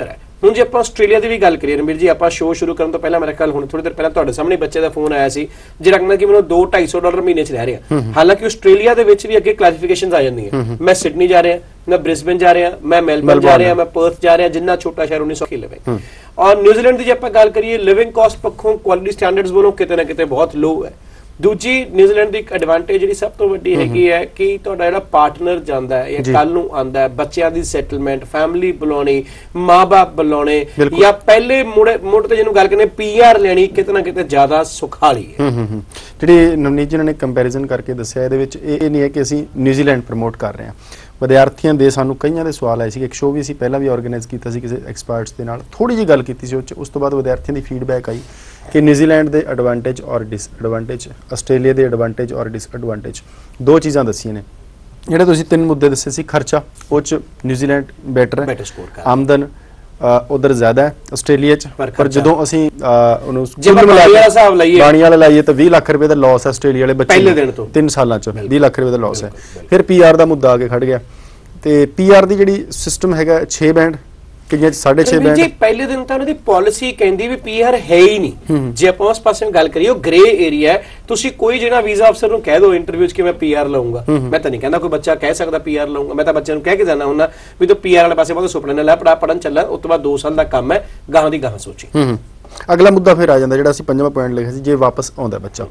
[SPEAKER 2] ਹੁਣ ਜੇ ਆਪਾਂ ਆਸਟ੍ਰੇਲੀਆ ਦੀ ਵੀ ਗੱਲ ਕਰੀਏ ਰਣਬੀਰ ਜੀ, ਆਪਾਂ ਸ਼ੋਅ ਸ਼ੁਰੂ ਕਰਨ ਤੋਂ ਪਹਿਲਾਂ ਮੇਰੇ ਖਿਆਲ ਹੁਣ ਥੋੜੀ ਦੇਰ ਪਹਿਲਾਂ ਤੁਹਾਡੇ ਸਾਹਮਣੇ ਬੱਚੇ ਦਾ ਫੋਨ ਆਇਆ ਸੀ ਜਿਹੜਾ ਕਹਿੰਦਾ ਕਿ ਮੈਨੂੰ ਦੋ ਢਾਈ ਸੌ ਡਾਲਰ ਮਹੀਨੇ 'ਚ ਰਹਿ ਰਿਹਾ। ਹਾਲਾਂਕਿ ਆਸਟ੍ਰੇਲੀਆ ਦੇ ਵਿੱਚ ਵੀ ਅੱਗੇ ਕਲਾਸੀਫਿਕੇਸ਼ਨਸ ਆ ਜਾਂਦੀਆਂ, ਮੈਂ ਸਿਡਨੀ ਜਾ ਰਿਹਾ, ਮੈਂ ਬ੍ਰਿਸਬਨ ਜਾ ਰਿਹਾ, ਮੈਂ ਮੈਲਬਰਨ ਜਾ ਰਿਹਾ, ਮੈਂ ਪਰਥ ਜਾ ਰਿਹਾ, ਜਿੰਨਾ ਛੋਟਾ ਸ਼ਹਿਰ ਉੱਨੀ ਸੌ ਲਿਵਿੰਗ। ਔਰ ਨਿਊਜ਼ੀਲੈਂਡ ਦੀ ਜੇ ਆਪਾਂ ਗੱਲ ਕਰੀਏ ਲਿਵਿੰਗ ਕਾਸਟ ਪੱਖੋਂ ਕੁਆਲਿਟੀ ਸਟੈਂਡਰਡਸ ਵੱਲੋਂ ਕਿਤੇ ਨਾ ਕਿਤੇ ਬਹੁਤ ਲੋ ਹੈ। ਦੂਜੀ ਨਿਊਜ਼ੀਲੈਂਡ ਦੀ ਇੱਕ ਐਡਵਾਂਟੇਜ ਜਿਹੜੀ ਸਭ ਤੋਂ ਵੱਡੀ ਹੈਗੀ ਹੈ ਕਿ ਤੁਹਾਡਾ ਜਿਹੜਾ ਪਾਰਟਨਰ ਜਾਂਦਾ ਹੈ ਜਾਂ ਕੱਲ ਨੂੰ ਆਉਂਦਾ ਹੈ, ਬੱਚਿਆਂ ਦੀ ਸੈਟਲਮੈਂਟ, ਫੈਮਿਲੀ ਬੁਲਾਉਣੀ, ਮਾਂ-ਬਾਪ ਬੁਲਾਉਣੇ, ਜਾਂ ਪਹਿਲੇ ਮੁੜੇ ਮੁੜ ਤੇ ਜਿਹਨੂੰ ਗੱਲ ਕਹਿੰਦੇ ਪੀ ਆਰ ਲੈਣੀ ਕਿਤੇ ਨਾ ਕਿਤੇ ਜ਼ਿਆਦਾ ਸੁਖਾਲੀ ਹੈ।
[SPEAKER 1] ਜਿਹੜੀ ਨਵਨੀਤ ਜੀ ਨੇ ਕੰਪੈਰੀਜ਼ਨ ਕਰਕੇ ਦੱਸਿਆ ਇਹਦੇ ਵਿੱਚ ਇਹ ਨਹੀਂ ਹੈ ਕਿ ਅਸੀਂ ਨਿਊਜ਼ੀਲੈਂਡ ਪ੍ਰਮੋਟ ਕਰ ਰਹੇ ਹਾਂ। ਵਿਦਿਆਰਥੀਆਂ ਦੇ ਸਾਨੂੰ ਕਈਆਂ ਦੇ ਸਵਾਲ ਆਏ ਸੀ, ਇੱਕ ਸ਼ੋਅ ਵੀ ਅਸੀਂ ਪਹਿਲਾਂ ਵੀ ਆਰਗੇਨਾਈਜ਼ ਕੀਤਾ ਸੀ ਕਿਸੇ ਐਕਸਪਰਟਸ ਦੇ ਨਾਲ, ਥੋੜੀ ਜਿਹੀ ਗੱਲ ਕੀਤੀ ਸੀ ਉਹ 'ਚ। ਉਸ ਤੋਂ ਬਾਅਦ ਵਿਦਿਆਰਥੀਆਂ ਦੀ ਫੀਡਬੈਕ ਆਈ ਕਿ ਨਿਊਜ਼ੀਲੈਂਡ ਦੇ ਐਡਵਾਂਟੇਜ ਔਰ ਡਿਸਐਡਵਾਂਟੇਜ, ਆਸਟ੍ਰੇਲੀਆ ਦੇ ਐਡਵਾਂਟੇਜ ਔਰ ਡਿਸਐਡਵਾਂਟੇਜ, ਦੋ ਚੀਜ਼ਾਂ ਦੱਸੀਆਂ ਨੇ। ਜਿਹੜੇ ਤੁਸੀਂ ਤਿੰਨ ਮੁੱਦੇ ਦੱਸੇ ਸੀ, ਖਰਚਾ ਉਹ 'ਚ ਨਿਊਜ਼ੀਲੈਂਡ ਬੈਟਰ ਹੈ, ਆਮਦਨ ਉਧਰ ਜ਼ਿਆਦਾ ਹੈ ਆਸਟ੍ਰੇਲੀਆ 'ਚ, ਪਰ ਜਦੋਂ ਅਸੀਂ ਉਹਨੂੰ ਬਾਣੀ ਵਾਲਾ ਲਾਈਏ ਤਾਂ ਵੀਹ ਲੱਖ ਰੁਪਏ ਦਾ ਲਾਸ ਹੈ ਆਸਟ੍ਰੇਲੀਆ ਵਾਲੇ ਬੱਚੇ ਪਹਿਲੇ ਦਿਨ ਤੋਂ, ਤਿੰਨ ਸਾਲਾਂ 'ਚ ਵੀਹ ਲੱਖ ਰੁਪਏ ਦਾ ਲਾਸ ਹੈ। ਫਿਰ ਪੀ ਆਰ ਦਾ ਮੁੱਦਾ ਆ ਕੇ ਖੜ ਗਿਆ, ਤੇ ਪੀ ਆਰ ਦੀ ਜਿਹੜੀ ਸਿਸਟਮ ਹੈਗਾ ਛੇ ਬੈਂਡ, ਕਈਆਂ 'ਚ ਸਾਢੇ ਛੇ ਬੈਂਡ।
[SPEAKER 2] ਜੀ ਪਹਿਲੇ ਦਿਨ ਤਾਂ ਉਹਨਾਂ ਦੀ ਪਾਲਿਸੀ ਕਹਿੰਦੀ ਵੀ ਪੀ ਆਰ ਹੈ ਹੀ ਨਹੀਂ। ਜੇ ਆਪਾਂ ਉਸ ਪਾਸੇ ਗੱਲ ਕਰੀਏ ਉਹ ਗ੍ਰੇ ਏਰੀਆ ਹੈ। ਤੁਸੀਂ ਕੋਈ ਜਿਹੜਾ ਵੀਜ਼ਾ ਅਫਸਰ ਨੂੰ ਕਹਿ ਦਿਓ ਇੰਟਰਵਿਊ 'ਚ ਕਿ ਮੈਂ ਪੀ ਆਰ ਲਊਂਗਾ, ਮੈਂ ਤਾਂ ਨਹੀਂ ਕਹਿੰਦਾ ਕੋਈ ਬੱਚਾ ਕਹਿ ਸਕਦਾ ਪੀ ਆਰ ਲਊਂਗਾ। ਮੈਂ ਤਾਂ ਬੱਚਿਆਂ ਨੂੰ ਕਹਿ ਕੇ ਜਾਣਾ ਹੁੰਦਾ ਵੀ ਤੂੰ ਪੀ ਆਰ ਵਾਲੇ ਪਾਸੇ ਬਹੁਤ ਸੁਪਨੇ ਨਾਲ ਲੈ, ਪੜਾ ਪੜਨ ਚੱਲ, ਉਸ ਤੋਂ ਬਾਅਦ ਦੋ ਸਾਲ ਦਾ ਕੰਮ ਹੈ, ਗਾਹਾਂ ਦੀ ਗਾਹਾਂ ਸੋਚੀ।
[SPEAKER 1] ਅਗਲਾ ਮੁੱਦਾ ਫਿਰ ਆ ਜਾਂਦਾ ਜਿਹੜਾ ਅਸੀਂ ਪੰਜਵਾਂ ਪੁਆਇੰਟ ਲਿਖਿਆ ਸੀ, ਜੇ ਵਾਪਸ ਆਉਂਦਾ ਬੱਚਾ,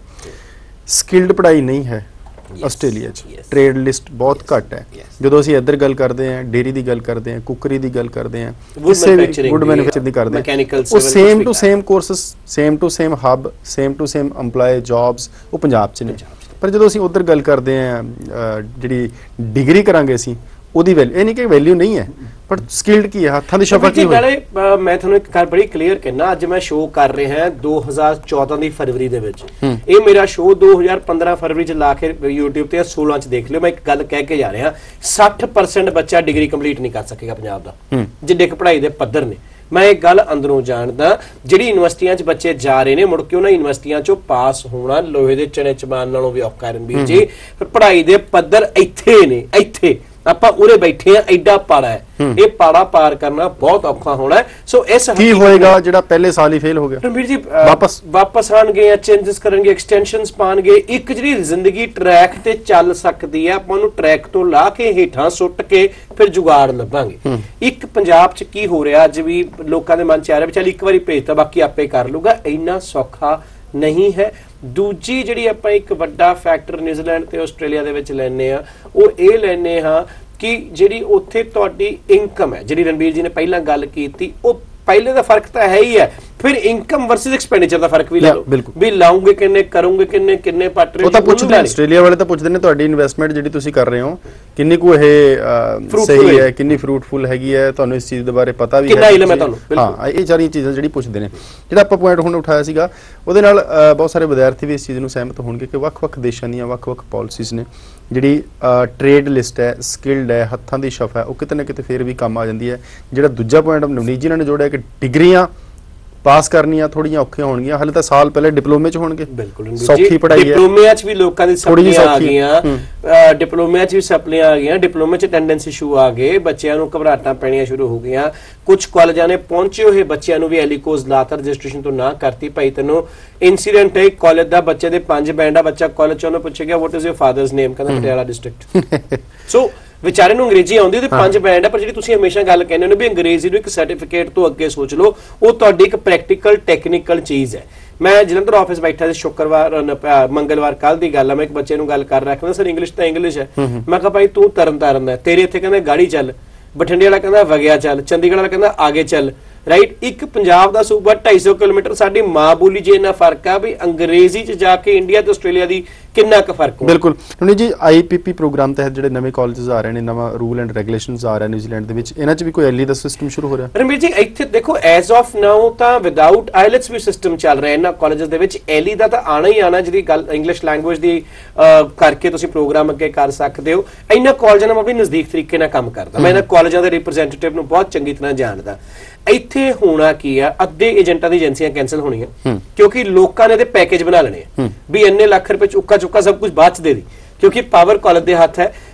[SPEAKER 1] ਸਕਿਲਡ ਪੜ੍ਹਾਈ ਨਹੀਂ ਹੈ ਆਸਟ੍ਰੇਲੀਆ 'ਚ, ਟ੍ਰੇਡ ਲਿਸਟ ਬਹੁਤ ਘੱਟ ਹੈ। ਜਦੋਂ ਅਸੀਂ ਇੱਧਰ ਗੱਲ ਕਰਦੇ ਹਾਂ, ਡੇਰੀ ਦੀ ਗੱਲ ਕਰਦੇ ਹਾਂ, ਕੁੱਕਰੀ ਦੀ ਗੱਲ ਕਰਦੇ ਹਾਂ, ਕਿਸੇ ਵੀ ਵੁੱਡ ਮੈਨੂਫੈਕਚਰਿੰਗ ਦੀ ਕਰਦੇ ਹਾਂ, ਉਹ same to same courses, same to same hub, same to same EMPLOYE jobs ਉਹ ਪੰਜਾਬ 'ਚ ਨੇ। ਪਰ ਜਦੋਂ ਅਸੀਂ ਉੱਧਰ ਗੱਲ ਕਰਦੇ ਹਾਂ ਜਿਹੜੀ ਡਿਗਰੀ ਕਰਾਂਗੇ ਅਸੀਂ, ਉਹਦੀ ਵੈਲਿਊ, ਇਹ ਨਹੀਂ ਕਿ ਵੈਲਿਊ ਨਹੀਂ ਹੈ, ਪਰ ਸਕਿਲਡ ਕੀ ਹੈ, ਹੱਥਾਂ ਦੀ ਸ਼ਫਾ ਕੀ ਹੋਈ।
[SPEAKER 2] ਮੈਂ ਤੁਹਾਨੂੰ ਇੱਕ ਗੱਲ ਬੜੀ ਕਲੀਅਰ ਕਹਿਣਾ, ਅੱਜ ਮੈਂ ਸ਼ੋਅ ਕਰ ਰਿਹਾ ਦੋ ਹਜ਼ਾਰ ਚੌਦਾਂ ਦੀ ਫਰਵਰੀ ਦੇ ਵਿੱਚ, ਇਹ ਮੇਰਾ ਸ਼ੋਅ ਦੋ ਹਜ਼ਾਰ ਪੰਦਰਾਂ ਫਰਵਰੀ 'ਚ ਲਾ ਕੇ YouTube ਤੇ ਸੋਲਾਂ 'ਚ ਦੇਖ ਲਿਓ। ਮੈਂ ਇੱਕ ਗੱਲ ਕਹਿ ਕੇ ਜਾ ਰਿਹਾ, ਸੱਠ ਪਰਸੈਂਟ ਬੱਚਾ ਡਿਗਰੀ ਕੰਪਲੀਟ ਨਹੀਂ ਕਰ ਸਕੇਗਾ ਪੰਜਾਬ ਦਾ, ਜਿੱਡੇ ਕੁ ਪੜ੍ਹਾਈ ਦੇ ਪੱਧਰ ਨੇ। ਮੈਂ ਇਹ ਗੱਲ ਅੰਦਰੋਂ ਜਾਣਦਾ, ਜਿਹੜੀ ਯੂਨੀਵਰਸਿਟੀਆਂ 'ਚ ਬੱਚੇ ਜਾ ਰਹੇ ਨੇ, ਮੁੜ ਕੇ ਉਹਨਾਂ ਯੂਨੀਵਰਸਿਟੀਆਂ 'ਚੋਂ ਪਾਸ ਹੋਣਾ ਲੋਹੇ ਦੇ ਚਣੇ ਚਬਾਨ ਨਾਲੋਂ ਵੀ ਔਖਾ ਹੈ ਰਣਬੀਰ ਜੀ। ਪੜ੍ਹਾਈ ਦੇ ਪੱਧਰ ਇੱਥੇ ਨੇ, ਇੱਥੇ ਆਪਾਂ ਉਰੇ ਬੈਠੇ ਆ, ਐਡਾ ਪਾੜਾ ਹੈ, ਇਹ ਪਾੜਾ ਪਾਰ ਕਰਨਾ ਬਹੁਤ ਔਖਾ ਹੋਣਾ। ਸੋ ਇਸ
[SPEAKER 1] ਕੀ ਹੋਏਗਾ ਜਿਹੜਾ ਪਹਿਲੇ ਸਾਲ ਹੀ ਫੇਲ ਹੋ ਗਿਆ?
[SPEAKER 2] ਰਣਬੀਰ ਜੀ ਵਾਪਸ ਵਾਪਸ ਆਣਗੇ ਜਾਂ ਚੇਂਜਸ ਕਰਨਗੇ, ਐਕਸਟੈਂਸ਼ਨਸ ਪਾਣਗੇ। ਇੱਕ ਜਿਹੜੀ ਜ਼ਿੰਦਗੀ ਟਰੈਕ ਤੇ ਚੱਲ ਸਕਦੀ ਹੈ, ਆਪਾਂ ਉਹਨੂੰ ਟਰੈਕ ਤੋਂ ਲਾ ਕੇ ਹੇਠਾਂ ਸੁੱਟ ਕੇ ਫਿਰ ਜੁਗਾੜ ਲੱਭਾਂਗੇ। ਇੱਕ ਪੰਜਾਬ 'ਚ ਕੀ ਹੋ ਰਿਹਾ ਅੱਜ ਵੀ ਲੋਕਾਂ ਦੇ ਮਨ 'ਚ ਆ ਰਿਹਾ ਵੀ ਚੱਲ ਇੱਕ ਵਾਰੀ ਭੇਜਤਾ ਬਾਕੀ ਆਪੇ ਕਰ ਲੂਗਾ, ਇੰਨਾ ਸੌਖਾ ਨਹੀਂ ਹੈ। ਦੂਜੀ ਜਿਹੜੀ ਆਪਾਂ ਇੱਕ ਵੱਡਾ ਫੈਕਟਰ ਨਿਊਜ਼ੀਲੈਂਡ ਤੇ ਆਸਟ੍ਰੇਲੀਆ ਦੇ ਵਿੱਚ ਲੈਣੇ ਆ, ਉਹ ਇਹ ਲੈਣੇ ਹਾਂ ਕਿ ਜਿਹੜੀ ਉੱਥੇ ਤੁਹਾਡੀ ਇਨਕਮ ਹੈ, ਜਿਹੜੀ ਰਣਬੀਰ ਜੀ ਨੇ ਪਹਿਲਾਂ ਗੱਲ ਕੀਤੀ, ਉਹ ਪਹਿਲੇ ਦਾ ਫਰਕ ਤਾਂ ਹੈ ਹੀ ਹੈ, ਫਿਰ ਇਨਕਮ ਵਰਸਸ ਐਕਸਪੈਂਡੀਚਰ ਦਾ ਫਰਕ ਵੀ ਲੈ ਲਓ ਵੀ ਲਾਉਂਗੇ ਕਿੰਨੇ, ਕਰੋਗੇ ਕਿੰਨੇ, ਕਿੰਨੇ ਪੱਟ ਰਹੇ।
[SPEAKER 1] ਉਹ ਤਾਂ ਪੁੱਛਦੇ ਆਸਟ੍ਰੇਲੀਆ ਵਾਲੇ ਤਾਂ ਪੁੱਛਦੇ ਨੇ ਤੁਹਾਡੀ ਇਨਵੈਸਟਮੈਂਟ ਜਿਹੜੀ ਤੁਸੀਂ ਕਰ ਰਹੇ ਹੋ ਕਿੰਨੀ ਕੁ ਇਹ ਸਹੀ ਹੈ, ਕਿੰਨੀ ਫਰੂਟਫੁਲ ਹੈਗੀ ਹੈ, ਤੁਹਾਨੂੰ ਇਸ ਚੀਜ਼ ਦੇ ਬਾਰੇ ਪਤਾ ਵੀ ਹੈ,
[SPEAKER 2] ਕਿੰਨਾ ਇਲਮ ਹੈ ਤੁਹਾਨੂੰ।
[SPEAKER 1] ਹਾਂ, ਇਹ ਸਾਰੀਆਂ ਚੀਜ਼ਾਂ ਜਿਹੜੀ ਪੁੱਛਦੇ ਨੇ। ਜਿਹੜਾ ਆਪਾਂ ਪੁਆਇੰਟ ਹੁਣ ਉਠਾਇਆ ਸੀਗਾ, ਉਹਦੇ ਨਾਲ ਬਹੁਤ ਸਾਰੇ ਵਿਦਿਆਰਥੀ ਵੀ ਇਸ ਚੀਜ਼ ਨੂੰ ਸਹਿਮਤ ਹੋਣਗੇ ਕਿ ਵੱਖ-ਵੱਖ ਦੇਸ਼ਾਂ ਦੀਆਂ ਵੱਖ-ਵੱਖ ਪਾਲਿਸੀਜ਼ ਨੇ। ਜਿਹੜੀ ਟ੍ਰੇਡ ਲਿਸਟ ਹੈ, ਸਕਿਲਡ ਹੈ, ਹੱਥਾਂ ਦੀ ਸ਼ਫਾ ਹੈ, ਉਹ ਕਿਤੇ ਨਾ ਕਿਤੇ ਫਿਰ ਵੀ ਕੰਮ ਆ ਜਾਂਦੀ ਹੈ। ਜਿਹੜਾ ਦੂਜਾ ਪੁਆਇੰਟ ਨਵਨੀਤ ਜੀ ਨੇ ਜੋੜਿਆ ਕਿ ਡਿਗਰੀਆਂ ਪਾਸ ਕਰਨੀਆਂ ਥੋੜੀਆਂ ਔਖੀਆਂ ਹੋਣਗੀਆਂ, ਹਾਲੇ ਤਾਂ ਸਾਲ ਪਹਿਲੇ ਡਿਪਲੋਮੇ 'ਚ ਹੋਣਗੇ।
[SPEAKER 2] ਬਿਲਕੁਲ
[SPEAKER 1] ਸੌਖੀ ਪੜ੍ਹਾਈ ਹੈ,
[SPEAKER 2] ਡਿਪਲੋਮਿਆਂ 'ਚ ਵੀ ਲੋਕਾਂ ਦੀ ਸਪਲੀਆਂ ਆ ਗਈਆਂ, ਡਿਪਲੋਮਿਆਂ 'ਚ ਵੀ ਸਪਲੀਆਂ ਆ ਗਈਆਂ, ਡਿਪਲੋਮੇ 'ਚ ਅਟੈਂਡੈਂਸ ਇਸ਼ੂ ਆ ਗਏ, ਬੱਚਿਆਂ ਨੂੰ ਘਬਰਾਹਟਾਂ ਪੈਣੀਆਂ ਸ਼ੁਰੂ ਹੋ ਗਈਆਂ। ਕੁਝ ਕਾਲਜਾਂ ਨੇ ਪਹੁੰਚੇ ਹੋਏ ਬੱਚਿਆਂ ਨੂੰ ਵੀ ਐਲੀਕੋਜ਼ ਲਾਤਾ, ਰਜਿਸਟ੍ਰੇਸ਼ਨ ਤੋਂ ਨਾ ਕਰਤੀ। ਭਾਈ ਤੈਨੂੰ ਇਨਸੀਡੈਂਟ ਹੈ, ਕਾਲਜ ਦਾ ਬੱਚੇ ਦੇ ਪੰਜ ਬੈਂਡ ਆ, ਬੱਚਾ ਕਾਲਜ 'ਚ ਉਹਨੂੰ ਪੁੱਛਿਆ ਵਾਟ ਇਜ਼ ਯੋਰ ਫਾਦਰਸ ਨੇਮ, ਕਹਿੰਦਾ ਪਟਿਆਲਾ ਡਿਸਟ੍ਰਿਕਟ। ਸੋ ਵਿਚਾਰੇ ਨੂੰ ਅੰਗਰੇਜ਼ੀ ਆਉਂਦੀ ਤੇ ਪੰਜ ਬੈਂਡ ਹੈ, ਪਰ ਜਿਹੜੀ ਤੁਸੀਂ ਹਮੇਸ਼ਾ ਗੱਲ ਕਹਿੰਦੇ ਹੋ ਵੀ ਅੰਗਰੇਜ਼ੀ ਨੂੰ ਇੱਕ ਸਰਟੀਫਿਕੇਟ ਤੋਂ ਅੱਗੇ ਸੋਚ ਲਓ, ਉਹ ਤੁਹਾਡੀ ਇੱਕ ਪ੍ਰੈਕਟੀਕਲ ਟੈਕਨੀਕਲ ਚੀਜ਼ ਹੈ। ਮੈਂ ਜਲੰਧਰ ਆਫਿਸ ਬੈਠਾ ਸੀ ਸ਼ੁੱਕਰਵਾਰ ਮੰਗਲਵਾਰ ਕੱਲ ਦੀ ਗੱਲ ਹੈ, ਮੈਂ ਇੱਕ ਬੱਚੇ ਨੂੰ ਗੱਲ ਕਰ ਰਿਹਾ, ਕਹਿੰਦਾ ਸਰ ਇੰਗਲਿਸ਼ ਤਾਂ ਇੰਗਲਿਸ਼ ਹੈ। ਮੈਂ ਕਿਹਾ ਭਾਈ ਤੂੰ ਤਰਨ ਤਾਰਨ ਦਾ, ਤੇਰੇ ਇੱਥੇ ਕਹਿੰਦਾ ਗਾੜੀ ਚੱਲ, ਬਠਿੰਡੇ ਵਾਲਾ ਕਹਿੰਦਾ ਵਗਿਆ ਚੱਲ, ਚੰਡੀਗੜ੍ਹ ਵਾਲਾ ਕਹਿੰਦਾ ਆਗੇ ਚੱਲ, ਰਾਈਟ। ਇੱਕ ਪੰਜਾਬ ਦਾ ਸੂਬਾ ਢਾਈ ਸੌ ਕਿਲੋਮੀਟਰ, ਸਾਡੀ ਮਾਂ ਬੋਲੀ 'ਚ ਇੰਨਾ ਫਰਕ ਆ ਵੀ ਅੰਗਰੇਜ਼ੀ 'ਚ ਜਾ ਕੇ ਇੰਡੀਆ ਤੇ ਆਸਟ੍ਰੇਲੀਆ ਦੀ ਕਿੰਨਾ ਕੁ ਫਰਕ ਹੋਣਾ।
[SPEAKER 1] ਬਿਲਕੁਲ ਹੁਣੀ ਜੀ ਆਈਪੀਪੀ ਪ੍ਰੋਗਰਾਮ ਤਹਿਤ ਜਿਹੜੇ ਨਵੇਂ ਕਾਲਜਸ ਆ ਰਹੇ ਨੇ, ਨਵਾਂ ਰੂਲ ਐਂਡ ਰੈਗੂਲੇਸ਼ਨਸ ਆ ਰਿਹਾ ਨਿਊਜ਼ੀਲੈਂਡ ਦੇ ਵਿੱਚ, ਇਹਨਾਂ 'ਚ ਵੀ ਕੋਈ ਐਲੀ ਦਾ ਸਿਸਟਮ ਸ਼ੁਰੂ ਹੋ ਰਿਹਾ?
[SPEAKER 2] ਰਣਬੀਰ ਜੀ ਇੱਥੇ ਦੇਖੋ ਐਜ਼ ਆਫ ਨਾਓ ਤਾਂ ਵਿਦਆਊਟ ਆਈਲੈਟਸ ਵੀ ਸਿਸਟਮ ਚੱਲ ਰਿਹਾ ਇਹਨਾਂ ਕਾਲਜਸ ਦੇ ਵਿੱਚ। ਐਲੀ ਦਾ ਤਾਂ ਆਣਾ ਹੀ ਆਣਾ, ਜਿਹਦੀ ਗੱਲ ਇੰਗਲਿਸ਼ ਲੈਂਗੁਏਜ ਦੀ ਕਰਕੇ ਤੁਸੀਂ ਪ੍ਰੋਗਰਾਮ ਅੱਗੇ ਕਰ ਸਕਦੇ ਹੋ। ਇਹਨਾਂ ਕਾਲਜਾਂ ਨਾਲ ਮੈਂ ਵੀ ਨਜ਼ਦੀਕ ਤਰੀਕੇ ਨਾਲ ਕੰਮ ਕਰਦਾ, ਮੈਂ ਇਹਨਾਂ ਕਾਲਜਾਂ ਦੇ ਰਿਪਰੈਜ਼ੈਂਟੇਟਿਵ ਨੂੰ ਬਹੁਤ ਚੰਗੀ ਤਰ੍ਹਾਂ ਜਾਣਦਾ। ਇੱਥੇ ਹੋਣਾ ਕੀ ਆ, ਅੱਧੇ ਏਜੰਟਾਂ ਦੀ ਏਜੰਸੀਆਂ ਕੈਂਸਲ ਹੋਣੀਆਂ ਕਿਉਂਕਿ ਲੋਕਾਂ ਨੇ ਤੇ ਪੈਕੇਜ ਬਣਾ ਲੈਣੇ ਵੀ ਇੰਨੇ ਲੱਖ ਰੁਪਏ ਚ ਉੱਕਾ ਚੁੱਕਾ ਸਭ ਕੁਝ ਬਾਅਦ ਚ ਦੇ ਦੀ, ਕਿਉਂਕਿ ਪਾਵਰ ਕਾਲਜ ਦੇ ਹੱਥ ਹੈ।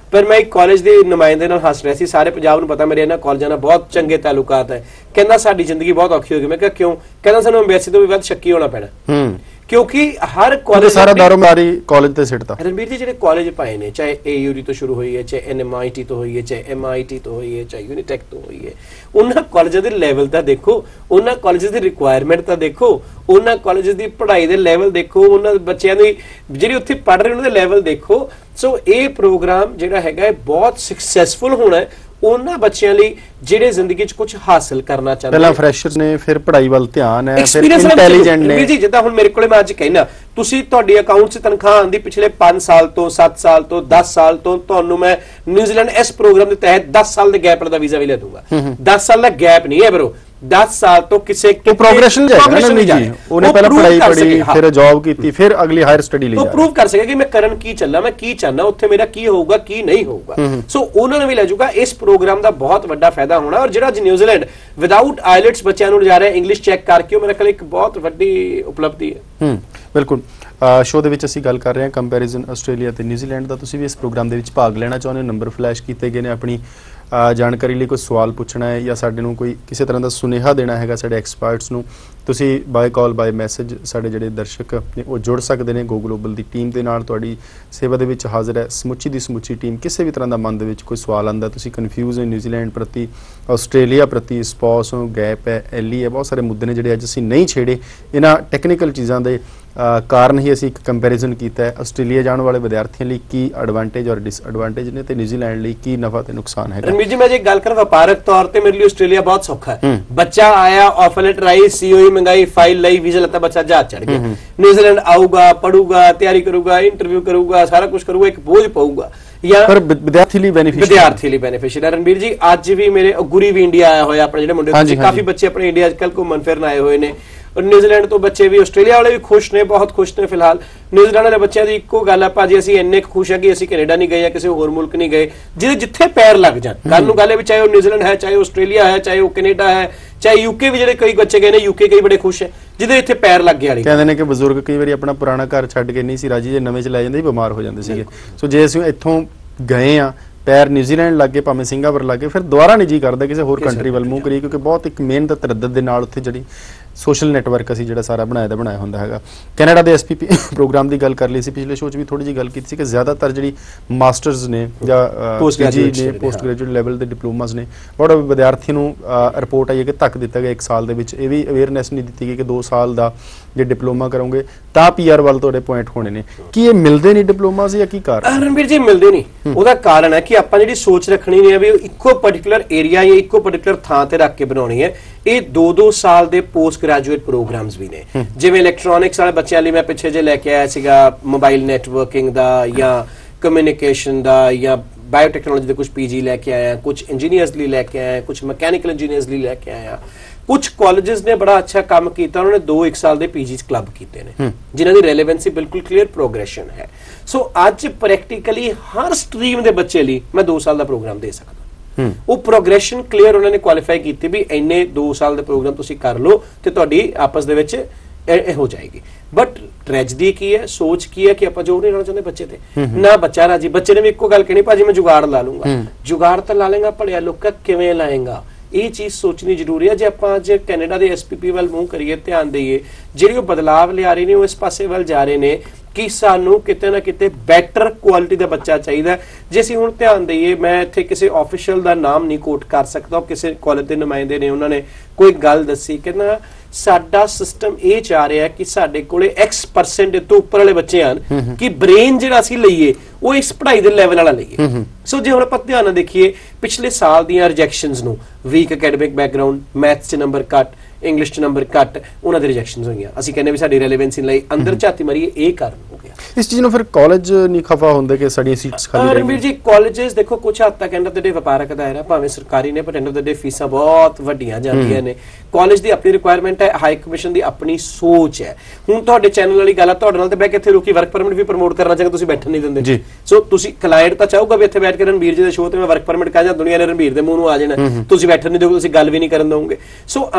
[SPEAKER 2] ਪਰ ਮੈਂ ਇੱਕ ਕਾਲਜ ਦੇ ਨੁਮਾਇੰਦੇ ਨਾਲ ਹੱਸ ਰਿਹਾ ਸੀ, ਸਾਰੇ ਪੰਜਾਬ ਨੂੰ ਪਤਾ ਮੇਰੇ ਇਹਨਾਂ ਕਾਲਜਾਂ ਨਾਲ ਬਹੁਤ ਚੰਗੇ ਤਾਲੁਕਾਤ ਹੈ। ਕਹਿੰਦਾ ਸਾਡੀ ਜ਼ਿੰਦਗੀ ਬਹੁਤ ਔਖੀ ਹੋ ਗਈ। ਮੈਂ ਕਿਹਾ ਕਿਉਂ? ਕਹਿੰਦਾ ਸਾਨੂੰ ਐਮਬੈਸੀ ਤੋਂ ਵੀ ਵੱਧ ਸ਼ੱਕੀ ਹੋਣਾ ਪੈਣਾ,
[SPEAKER 1] ਹੂੰ
[SPEAKER 2] ਕਿਉਂਕਿ ਹਰ ਕਾਲਜ
[SPEAKER 1] ਸਾਰਾ ਦਾਰੋਮਦਾਰੀ ਕਾਲਜ ਤੇ ਸਿੱਟਦਾ।
[SPEAKER 2] ਰਣਬੀਰ ਜੀ ਜਿਹੜੇ ਕਾਲਜ ਪਾਏ ਨੇ, ਚਾਹੇ ਏਯੂਡੀ ਤੋਂ ਸ਼ੁਰੂ ਹੋਈ ਹੈ, ਚਾਹੇ ਐਨਐਮਆਈਟੀ ਤੋਂ ਹੋਈ ਹੈ, ਚਾਹੇ ਐਮਆਈਟੀ ਤੋਂ ਹੋਈ ਹੈ, ਚਾਹੇ ਯੂਨੀਟੈਕ ਤੋਂ ਹੋਈ ਹੈ, ਉਹਨਾਂ ਕਾਲਜਾਂ ਦੇ ਲੈਵਲ ਤਾਂ ਦੇਖੋ, ਉਹਨਾਂ ਕਾਲਜਾਂ ਦੀ ਰਿਕੁਆਇਰਮੈਂਟ ਤਾਂ ਦੇਖੋ, ਉਹਨਾਂ ਕਾਲਜਾਂ ਦੀ ਪੜ੍ਹਾਈ ਦੇ ਲੈਵਲ ਦੇਖੋ, ਉਹਨਾਂ ਬੱਚਿਆਂ ਦੀ ਜਿਹੜੀ ਉੱਥੇ ਪੜ੍ਹ ਰਹੇ ਉਹਨਾਂ ਦੇ ਲੈਵਲ ਦੇਖੋ। ਸੋ ਇਹ ਪ੍ਰੋਗਰਾਮ ਜਿਹੜਾ ਹੈਗਾ ਬਹੁਤ ਸਕਸੈਸਫੁਲ ਹੋਣਾ ਉਹਨਾਂ ਬੱਚਿਆਂ ਲਈ ਜਿਹੜੇ ਜ਼ਿੰਦਗੀ 'ਚ ਕੁਝ ਹਾਸਲ ਕਰਨਾ ਚਾਹੁੰਦੇ।
[SPEAKER 1] ਪਹਿਲਾਂ ਫਰੈਸ਼ਰਸ ਨੇ, ਫਿਰ ਪੜ੍ਹਾਈ ਵੱਲ ਧਿਆਨ ਹੈ, ਫਿਰ ਇੰਟੈਲੀਜੈਂਟ ਨੇ। ਜੀ
[SPEAKER 2] ਜਿੱਦਾਂ ਹੁਣ ਮੇਰੇ ਕੋਲੇ ਮੈਂ ਅੱਜ ਕਹਿਣਾ, ਤੁਸੀਂ ਤੁਹਾਡੀ ਅਕਾਊਂਟ 'ਚ ਤਨਖਾਹ ਆਉਂਦੀ ਪਿਛਲੇ ਪੰਜ ਸਾਲ ਤੋਂ, ਸੱਤ ਸਾਲ ਤੋਂ, ਦਸ ਸਾਲ ਤੋਂ, ਤੁਹਾਨੂੰ ਮੈਂ ਨਿਊਜ਼ੀਲੈਂਡ ਇਸ ਪ੍ਰੋਗਰਾਮ ਦੇ ਤਹਿਤ ਦਸ ਸਾਲ ਦੇ ਗੈਪ ਦਾ ਵੀਜ਼ਾ ਵੀ ਲੈ ਦੂੰਗਾ। ਦਸ ਸਾਲ ਦਾ ਗੈਪ ਨਹੀਂ ਹੈ ਬਰੋ, ਦਸ ਸਾਲ ਤੋਂ ਕਿਸੇ
[SPEAKER 1] ਤੋਂ ਪ੍ਰੋਗਰੈਸ਼ਨ ਜਾਏਗਾ ਨਾ ਜੀ। ਉਹਨੇ ਪਹਿਲਾਂ ਪੜ੍ਹਾਈ ਪੜ੍ਹੀ, ਫਿਰ ਜੌਬ ਕੀਤੀ, ਫਿਰ ਅਗਲੀ ਹਾਇਰ ਸਟੱਡੀ ਲਈ ਜਾ ਰਿਹਾ।
[SPEAKER 2] ਉਹ ਪ੍ਰੂਵ ਕਰ ਸਕੇ ਕਿ ਮੈਂ ਕਰਨ ਕੀ ਚੱਲਾਂ, ਮੈਂ ਕੀ ਚਾਹਨਾ, ਉੱਥੇ ਮੇਰਾ ਕੀ ਹੋਊਗਾ, ਕੀ ਨਹੀਂ ਹੋਊਗਾ। ਸੋ ਉਹਨਾਂ ਨੂੰ ਵੀ ਲੈ ਜਾਊਗਾ। ਇਸ ਪ੍ਰੋਗਰਾਮ ਦਾ ਬਹੁਤ ਵੱਡਾ ਫਾਇਦਾ ਹੋਣਾ। ਔਰ ਜਿਹੜਾ ਨਿਊਜ਼ੀਲੈਂਡ ਵਿਦਆਊਟ ਆਇਲਟਸ ਬੱਚਿਆਂ ਨੂੰ ਲਿਜਾ ਰਿਹਾ ਇੰਗਲਿਸ਼ ਚੈੱਕ ਕਰਕੇ, ਉਹ ਮੇਰੇ ਕੋਲ ਇੱਕ ਬਹੁਤ ਵੱਡੀ ਉਪਲਬਧੀ ਹੈ।
[SPEAKER 1] ਹੂੰ ਬਿਲਕੁਲ। ਸ਼ੋਅ ਦੇ ਵਿੱਚ ਅਸੀਂ ਗੱਲ ਕਰ ਰਹੇ ਹਾਂ ਕੰਪੈਰੀਜ਼ਨ ਆਸਟ੍ਰੇਲੀਆ ਤੇ ਨਿਊਜ਼ੀਲੈਂਡ ਦਾ। ਤੁਸੀਂ ਵੀ ਇਸ ਪ੍ਰੋਗਰਾਮ ਦੇ ਵਿੱਚ ਭਾਗ ਲੈਣਾ ਚਾਹੁੰਦੇ ਹੋ, ਨੰਬਰ ਫਲੈਸ਼ ਕੀਤੇ ਗਏ ਨੇ। ਆਪਣੀ ਜਾਣਕਾਰੀ ਲਈ ਕੋਈ ਸਵਾਲ ਪੁੱਛਣਾ ਹੈ ਜਾਂ ਸਾਡੇ ਨੂੰ ਕੋਈ ਕਿਸੇ ਤਰ੍ਹਾਂ ਦਾ ਸੁਨੇਹਾ ਦੇਣਾ ਹੈਗਾ ਸਾਡੇ ਐਕਸਪਰਟਸ ਨੂੰ, ਤੁਸੀਂ ਬਾਏ ਕਾਲ ਬਾਏ ਮੈਸੇਜ ਸਾਡੇ ਜਿਹੜੇ ਦਰਸ਼ਕ ਨੇ ਉਹ ਜੁੜ ਸਕਦੇ ਨੇ ਗੋ ਗਲੋਬਲ ਦੀ ਟੀਮ ਦੇ ਨਾਲ। ਤੁਹਾਡੀ ਸੇਵਾ ਦੇ ਵਿੱਚ ਹਾਜ਼ਰ ਹੈ ਸਮੁੱਚੀ ਦੀ ਸਮੁੱਚੀ ਟੀਮ। ਕਿਸੇ ਵੀ ਤਰ੍ਹਾਂ ਦਾ ਮਨ ਦੇ ਵਿੱਚ ਕੋਈ ਸਵਾਲ ਆਉਂਦਾ, ਤੁਸੀਂ ਕਨਫਿਊਜ਼ ਹੋ ਨਿਊਜ਼ੀਲੈਂਡ ਪ੍ਰਤੀ, ਆਸਟ੍ਰੇਲੀਆ ਪ੍ਰਤੀ, ਸਪੌਸ ਹੋ, ਗੈਪ ਹੈ, ਐਲੀ ਹੈ, ਬਹੁਤ ਸਾਰੇ ਮੁੱਦੇ ਨੇ ਜਿਹੜੇ ਅੱਜ ਅਸੀਂ ਨਹੀਂ ਛੇੜੇ। ਇਹਨਾਂ ਟੈਕਨੀਕਲ ਚੀਜ਼ਾਂ ਦੇ ਕਾਰਨ ਹੀ ਅਸੀਂ ਇੱਕ ਕੰਪੈਰੀਜ਼ਨ ਕੀਤਾ ਹੈ। ਆਸਟ੍ਰੇਲੀਆ ਜਾਣ ਵਾਲੇ ਵਿਦਿਆਰਥੀਆਂ ਲਈ ਕੀ ਐਡਵਾਂਟੇਜ ਔਰ ਡਿਸਐਡਵਾਂਟੇਜ ਨੇ, ਤੇ ਨਿਊਜ਼ੀਲੈਂਡ ਲਈ ਕੀ ਨਫਾ ਤੇ ਨੁਕਸਾਨ ਹੈ।
[SPEAKER 2] ਰਣਵੀਰ ਜੀ ਮੈਂ ਜੇ ਗੱਲ ਕਰਾਂ ਵਪਾਰਕ ਤੌਰ ਤੇ ਮੇਰੇ ਲਈ ਆਸਟ੍ਰੇਲੀਆ ਬਹੁਤ ਸੌਖਾ ਹੈ। ਬੱਚਾ ਆਇਆ, ਆਫਰ ਲੈਟਰ ਆਈ, ਸੀਓਈ ਮੰਗਾਈ, ਫਾਈਲ ਲਈ, ਵੀਜ਼ਾ ਲੱਤਾ, ਬੱਚਾ ਜਹਾਜ਼ ਚੜ ਗਿਆ। ਨਿਊਜ਼ੀਲੈਂਡ ਆਊਗਾ, ਪੜੂਗਾ, ਤਿਆਰੀ ਕਰੂਗਾ, ਇੰਟਰਵਿਊ ਕਰੂਗਾ, ਸਾਰਾ ਕੁਝ ਕਰੂਗਾ, ਇੱਕ ਬੋਝ ਪਊਗਾ। ਪਰ
[SPEAKER 1] ਵਿਦਿਆਰਥੀ ਲਈ ਬੈਨੀਫਿਸ਼ੀਅਲ
[SPEAKER 2] ਵਿਦਿਆਰਥੀ ਲਈ ਬੈਨੀਫਿਸ਼ੀਅਲ ਹੈ। ਰਣਬੀਰ ਜੀ ਅੱਜ ਵੀ ਮੇਰੇ ਗੁਰੀ ਵੀ ਇੰਡੀਆ ਆਇਆ ਹੋਇਆ, ਆਪਣੇ ਜਿਹੜੇ ਮੁੰਡੇ ਕਾਫੀ ਬੱਚੇ ਆਪਣੇ ਇੰਡੀਆ ਅੱਜ ਕੱਲ ਘੁੰਮਣ ਫਿਰਨ ਆਏ ਹੋਏ ਨੇ। ਨਿਊਜ਼ੀਲੈਂਡ ਤੋਂ ਬੱਚੇ ਵੀ, ਆਸਟ੍ਰੇਲੀਆ ਵਾਲੇ ਵੀ ਖੁਸ਼ ਨੇ, ਬਹੁਤ ਖੁਸ਼ ਨੇ। ਫਿਲਹਾਲ ਨਿਊਜ਼ੀਲੈਂਡ ਵਾਲੇ ਬੱਚਿਆਂ ਦੀ ਇੱਕੋ ਗੱਲ ਆ, ਭਾਜੀ ਅਸੀਂ ਇੰਨੇ ਖੁਸ਼ ਆ ਕਿ ਅਸੀਂ ਕੈਨੇਡਾ ਨਹੀਂ ਗਏ ਜਾਂ ਕਿਸੇ ਹੋਰ ਮੁਲਕ ਨਹੀਂ ਗਏ, ਜਿਹਦੇ ਜਿੱਥੇ ਪੈਰ ਲੱਗ ਜਾਣ। ਕੱਲ ਨੂੰ ਗੱਲ ਹੈ ਵੀ ਚਾਹੇ ਉਹ ਨਿਊਜ਼ੀਲੈਂਡ ਹੈ, ਚਾਹੇ ਆਸਟ੍ਰੇਲੀਆ ਹੈ, ਚਾਹੇ ਉਹ ਕੈਨੇਡਾ ਹੈ, ਚਾਹੇ ਯੂਕੇ ਵੀ, ਜਿਹੜੇ ਕਈ ਬੱਚੇ ਗਏ ਨੇ ਯੂਕੇ ਕਈ ਬੜੇ ਖੁਸ਼ ਹੈ ਜਿਹਦੇ ਇੱਥੇ ਪੈਰ ਲੱਗ ਗਏ ਵਾਲੀ।
[SPEAKER 1] ਕਹਿੰਦੇ ਨੇ ਕਿ ਬਜ਼ੁਰਗ ਕਈ ਵਾਰੀ ਆਪਣਾ ਪੁਰਾਣਾ ਘਰ ਛੱਡ ਕੇ ਨਹੀਂ ਸੀ ਰਾਜੀ, ਜੇ ਨਵੇਂ ਚ ਲੈ ਜਾਂਦੇ ਸੀ ਬਿਮਾਰ ਹੋ ਜਾਂਦੇ ਸੀਗੇ। ਸੋ ਜੇ ਅਸੀਂ ਇੱਥੋਂ ਗਏ ਆ, ਪੈਰ ਨਿਊਜ਼ੀਲੈਂਡ ਲੱਗੇ, ਭਾਵੇਂ ਸਿੰਗਾਪੁਰ ਲੱਗੇ, ਫਿਰ ਦੁਬਾਰਾ ਨਹੀਂ ਜੀ ਕਰਦਾ ਕਿਸੇ ਹੋਰ ਕੰਟਰੀ ਵੱਲ ਮੂੰਹ ਕਰੀਏ, ਕਿਉਂਕਿ ਬਹੁਤ ਇੱਕ ਮਿਹਨਤ ਤਰੱਦਦ ਦੇ ਨਾਲ ਉੱਥੇ ਜਿਹੜੀ ਸੋਸ਼ਲ ਨੈਟਵਰਕ ਅਸੀਂ ਜਿਹੜਾ ਸਾਰਾ ਬਣਾਇਆ ਦਾ ਬਣਾਇਆ ਹੁੰਦਾ ਹੈਗਾ। ਕੈਨੇਡਾ ਦੇ ਐਸਪੀਪੀ ਪ੍ਰੋਗਰਾਮ ਦੀ ਗੱਲ ਕਰ ਲਈ ਸੀ ਪਿਛਲੇ ਸ਼ੋਅ 'ਚ ਵੀ, ਥੋੜੀ ਜਿਹੀ ਗੱਲ ਕੀਤੀ ਸੀ ਕਿ ਜ਼ਿਆਦਾਤਰ ਜਿਹੜੀ ਮਾਸਟਰਸ ਨੇ ਜਾਂ ਪੀਜੀ ਨੇ, ਪੋਸਟ ਗ੍ਰੈਜੂਏਟ ਲੈਵਲ ਦੇ ਡਿਪਲੋਮਾਸ ਨੇ, ਬੜਾ ਵਿਦਿਆਰਥੀ ਨੂੰ ਰਿਪੋਰਟ ਆਈ ਹੈ ਕਿ ਧੱਕ ਦਿੱਤਾ ਗਿਆ ਇੱਕ ਸਾਲ ਦੇ ਵਿੱਚ। ਇਹ ਵੀ ਅਵੇਅਰਨੈਸ ਨਹੀਂ ਦਿੱਤੀ ਗਈ ਕਿ ਦੋ ਸਾਲ ਦਾ ਜੇ ਡਿਪਲੋਮਾ ਕਰੋਗੇ ਤਾਂ ਪੀਆਰ ਵੱਲ ਤੁਹਾਡੇ ਪੁਆਇੰਟ ਹੋਣੇ ਨੇ। ਕੀ ਇਹ ਮਿਲਦੇ ਨਹੀਂ ਡਿਪਲੋਮਾਸ ਜਾਂ ਕੀ ਕਾਰਨ?
[SPEAKER 2] ਰਣਬੀਰ ਜੀ ਮਿਲਦੇ ਨਹੀਂ। ਉਹਦਾ ਕਾਰਨ ਹੈ ਕਿ ਆਪਾਂ ਜਿਹੜੀ ਸੋਚ ਰੱਖਣੀ ਨਹੀਂ ਹੈ ਵੀ ਇੱਕੋ ਪਾਰਟਿਕੂਲਰ ਏਰੀਆ ਜਾਂ ਇੱਕੋ ਪਾਰਟਿਕੂਲਰ ਥਾਂ ਤੇ ਰੱਖ ਕੇ ਬਣਾਉਣੀ ਹੈ। ਇਹ ਦੋ ਦੋ ਸਾਲ ਦੇ ਪੋਸਟ ਗ੍ਰੈਜੂਏਟ ਪ੍ਰੋਗਰਾਮਸ ਵੀ ਨੇ। ਜਿਵੇਂ ਇਲੈਕਟ੍ਰੋਨਿਕਸ ਵਾਲੇ ਬੱਚਿਆਂ ਲਈ ਮੈਂ ਪਿੱਛੇ ਜੇ ਲੈ ਕੇ ਆਇਆ ਸੀਗਾ ਮੋਬਾਈਲ ਨੈਟਵਰਕਿੰਗ ਦਾ ਜਾਂ ਕਮਿਊਨੀਕੇਸ਼ਨ ਦਾ, ਜਾਂ ਬਾਇਓਟੈਕਨੋਲੋਜੀ ਦੇ ਕੁਝ ਪੀਜੀ ਲੈ ਕੇ ਆਇਆ, ਕੁਝ ਇੰਜੀਨੀਅਰਸ ਲਈ ਲੈ ਕੇ ਆਇਆ, ਕੁਝ ਮਕੈਨੀਕਲ ਇੰਜੀਨੀਅਰਸ ਲਈ ਲੈ ਕੇ ਆਇਆ। ਕੁਝ ਕਾਲਜਸ ਨੇ ਬੜਾ ਅੱਛਾ ਕੰਮ ਕੀਤਾ, ਉਹਨਾਂ ਨੇ ਦੋ ਇੱਕ ਸਾਲ ਦੇ ਪੀਜੀਸ ਕਲੱਬ ਕੀਤੇ ਨੇ ਜਿਨ੍ਹਾਂ ਦੀ ਰੈਲੇਵੈਂਸੀ ਬਿਲਕੁਲ ਕਲੀਅਰ ਪ੍ਰੋਗਰੈਸ਼ਨ ਹੈ। ਸੋ ਅੱਜ ਪ੍ਰੈਕਟੀਕਲੀ ਹਰ ਸਟਰੀਮ ਦੇ ਬੱਚੇ ਲਈ ਮੈਂ ਦੋ ਸਾਲ ਦਾ ਪ੍ਰੋਗਰਾਮ ਦੇ ਸਕਦਾ। ਉਹ ਪ੍ਰੋਗਰੈਸ਼ਨ ਕਲੀਅਰ ਉਹਨਾਂ ਨੇ ਕੁਆਲੀਫਾਈ ਕੀਤੀ ਵੀ ਇੰਨੇ ਦੋ ਸਾਲ ਦੇ ਪ੍ਰੋਗਰਾਮ ਤੁਸੀਂ ਕਰ ਲਓ ਤੇ ਤੁਹਾਡੀ ਆਪਸ ਦੇ ਵਿੱਚ ਇਹ ਹੋ ਜਾਏਗੀ। ਬਟ ਟ੍ਰੈਜਡੀ ਕੀ ਹੈ, ਸੋਚ ਕੀ ਹੈ ਕਿ ਆਪਾਂ ਜੋਰ ਨਹੀਂ ਲਾਣਾ ਚਾਹੁੰਦੇ ਬੱਚੇ ਤੇ। ਨਾ ਬੱਚਾ ਰਾਜੀ, ਬੱਚੇ ਨੇ ਵੀ ਇੱਕੋ ਗੱਲ ਕਹਿਣੀ, ਭਾਜੀ ਮੈਂ ਜੁਗਾੜ ਲਾ ਲੂੰਗਾ। ਜੁਗਾੜ ਤਾਂ ਲਾ ਲੇਗਾ, ਪੜਿਆ ਲੋਕਾਂ ਕਿਵੇਂ ਲਾਏਗਾ, ਇਹ ਚੀਜ਼ ਸੋਚਣੀ ਜ਼ਰੂਰੀ ਹੈ। ਜੇ ਆਪਾਂ ਅੱਜ ਕੈਨੇਡਾ ਦੇ ਐਸਪੀਪੀ ਵੱਲ ਮੂੰਹ ਕਰੀਏ, ਧਿਆਨ ਦਈਏ, ਜਿਹੜੀ ਉਹ ਬਦਲਾਵ ਲਿਆ ਰਹੇ ਨੇ ਉਹ ਇਸ ਪਾਸੇ ਵੱਲ ਜਾ ਰਹੇ ਨੇ ਕਿ ਸਾਨੂੰ ਕਿਤੇ ਨਾ ਕਿਤੇ ਬੈਟਰ ਕੁਆਲਿਟੀ ਦਾ ਬੱਚਾ ਚਾਹੀਦਾ। ਜੇ ਅਸੀਂ ਹੁਣ ਧਿਆਨ ਦਈਏ, ਮੈਂ ਇੱਥੇ ਕਿਸੇ ਆਫੀਸ਼ੀਅਲ ਦਾ ਨਾਮ ਨਹੀਂ ਕੋਟ ਕਰ ਸਕਦਾ, ਕਿਸੇ ਕਾਲਜ ਦੇ ਨੁਮਾਇੰਦੇ ਨੇ, ਉਹਨਾਂ ਨੇ ਕੋਈ ਗੱਲ ਦੱਸੀ ਕਿ ਨਾ ਸਾਡਾ ਸਿਸਟਮ ਇਹ ਚਾਹ ਰਿਹਾ ਕਿ ਸਾਡੇ ਕੋਲੇ ਐਕਸ ਪਰਸੈਂਟ ਤੋਂ ਉੱਪਰ ਵਾਲੇ ਬੱਚੇ ਹਨ ਕਿ ਬ੍ਰੇਨ ਜਿਹੜਾ ਅਸੀਂ ਲਈਏ ਉਹ ਇਸ ਪੜ੍ਹਾਈ ਦੇ ਲੈਵਲ ਵਾਲਾ ਲਈਏ। ਸੋ ਜੇ ਹੁਣ ਆਪਾਂ ਧਿਆਨ ਨਾਲ ਦੇਖੀਏ ਪਿਛਲੇ ਸਾਲ ਦੀਆਂ ਰਿਜੈਕਸ਼ਨਸ ਨੂੰ, ਵੀਕ ਅਕੈਡਮਿਕ ਬੈਕਗ੍ਰਾਉਂਡ, ਮੈਥਸ 'ਚ ਨੰਬਰ ਘੱਟ, ਇੰਗਲਿਸ਼ 'ਚ ਨੰਬਰ ਘੱਟ, ਉਹਨਾਂ ਦੇ ਰਿਜੈਕਸ਼ਨਸ ਹੋਈਆਂ। ਅਸੀਂ ਕਹਿੰਦੇ ਵੀ ਸਾਡੀ ਰੈਲੇਵੈਂਸੀ ਲਈ ਅੰਦਰ ਝਾਤੀ ਮਾਰੀਏ, ਇਹ ਕਾਰਨ ਹੋ ਗਿਆ।
[SPEAKER 1] ਇਸ ਚੀਜ਼ ਨੂੰ ਫਿਰ ਕਾਲਜ ਨਹੀਂ ਖਫਾ ਹੁੰਦੇ ਕਿ ਸਾਡੀਆਂ ਸੀਟਸ ਖਾਲੀ ਰਹਿ
[SPEAKER 2] ਰਣਬੀਰ ਜੀ ਕਾਲਜਸ ਦੇਖੋ ਕੁਝ ਹੱਦ ਤੱਕ ਐਂਡ ਆਫ ਦ ਡੇ ਵਪਾਰਕ ਦਾਇਰਾ, ਭਾਵੇਂ ਸਰਕਾਰੀ ਨੇ, ਪਰ ਐਂਡ ਆਫ ਦ ਡੇ ਫੀਸਾਂ ਬਹੁਤ ਵੱਡੀਆਂ ਜਾਂਦੀਆਂ ਨੇ। ਕਾਲਜ ਦੀ ਆਪਣੀ ਰਿਕੁਆਇਰਮੈਂਟ ਹੈ, ਹਾਈ ਕਮਿਸ਼ਨ ਦੀ ਆਪਣੀ ਸੋਚ ਹੈ। ਹੁਣ ਤੁਹਾਡੇ ਚੈਨਲ ਵਾਲੀ ਗੱਲ ਆ, ਤੁਹਾਡੇ ਨਾਲ ਤੇ ਬਹਿ ਕੇ ਇੱਥੇ ਲੋਕੀ ਵਰਕ ਪਰਮਿਟ ਵੀ ਪ੍ਰਮੋਟ ਕਰਨਾ ਚਾਹੁੰਦੇ, ਤੁਸੀਂ ਬੈਠਣ ਨਹੀਂ ਦਿੰਦੇ। ਸੋ ਤੁਸੀਂ ਕਲਾਇੰਟ ਤਾਂ ਚਾਹੂਗਾ ਵੀ ਇੱਥੇ ਬੈਠ ਕੇ ਰਣਬੀਰ ਜੀ ਦੇ ਸ਼ੋਅ ਤੇ ਮੈਂ ਵਰਕ ਪਰਮਿਟ ਕਹਾਂ ਜਾਂ ਦੁਨੀਆ ਨੇ ਰਣਬੀਰ ਦੇ ਮੂੰਹ ਨੂੰ ਆ ਜਾਣਾ, ਤੁਸੀਂ ਬੈਠਣ ਨਹੀਂ ਦਿਓਗੇ, ਤੁਸੀਂ ਗੱਲ ਵੀ ਨਹੀਂ ਕਰਨ ਦਿਓਗੇ। ਸੋ ਅੰਬੈਸੀ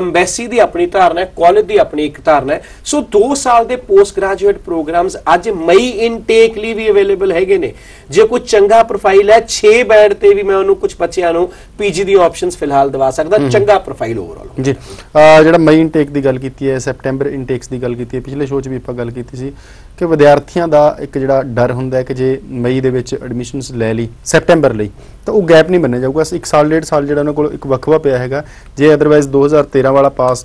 [SPEAKER 2] ਦੀ ਆਪਣੀ ਧਾਰਨਾ ਹੈ, ਕਾਲਜ ਦੀ ਆਪਣੀ ਇੱਕ ਧਾਰਨਾ ਹੈ। ਸੋ ਦੋ ਸਾਲ ਦੇ ਪੋਸਟ ਗ੍ਰੈਜੂਏਟ ਪ੍ਰੋਗਰਾਮਸ ਅੱਜ ਮਈ ਇਨਟੇਕ ਲਈ ਵੀ ਅਵੇਲੇਬਲ ਹੈਗੇ ਨੇ। ਜੇ ਕੋਈ ਚੰਗਾ ਪ੍ਰੋਫਾਈਲ ਹੈ ਛੇ ਬੈਂਡ ਤੇ ਵੀ ਮੈਂ ਉਹਨੂੰ ਕੁਝ ਬੱਚਿਆਂ ਨੂੰ ਪੀਜੀ ਦੀ ਆਪਸ਼ਨਸ ਫਿਲਹਾਲ ਦਵਾ ਸਕਦਾ, ਚੰਗਾ ਪ੍ਰੋਫਾਈਲ ਓਵਰਆਲ।
[SPEAKER 1] ਜੀ ਜਿਹੜਾ ਮਈ ਇਨਟੇਕ ਦੀ ਗੱਲ ਕੀਤੀ ਹੈ, ਸੈਪਟੈਂਬਰ ਇਨਟੇਕਸ ਦੀ ਗੱਲ ਕੀਤੀ ਹੈ, ਪਿਛਲੇ ਸ਼ੋਅ 'ਚ ਵੀ ਆਪਾਂ ਗੱਲ ਕੀਤੀ ਸੀ ਕਿ ਵਿਦਿਆਰਥੀਆਂ ਦਾ ਇੱਕ ਜਿਹੜਾ ਡਰ ਹੁੰਦਾ ਹੈ ਕਿ ਜੇ ਮਈ ਦੇ ਵਿੱਚ ਐਡਮਿਸ਼ਨਸ ਲੈ ਲਈ ਸੈਪਟੈਂਬਰ ਲਈ ਤਾਂ ਉਹ ਗੈਪ ਨਹੀਂ ਮੰਨਿਆ ਜਾਊਗਾ। ਇੱਕ ਸਾਲ ਡੇਢ ਸਾਲ ਜਿਹੜਾ ਉਹਨਾਂ ਕੋਲ ਇੱਕ ਵਕਫਾ ਪਿਆ ਹੈਗਾ, ਜੇ ਅਦਰਵਾਈਜ਼ ਦੋ ਹਜ਼ਾਰ ਤੇਰਾਂ ਵਾਲਾ ਪਾਸ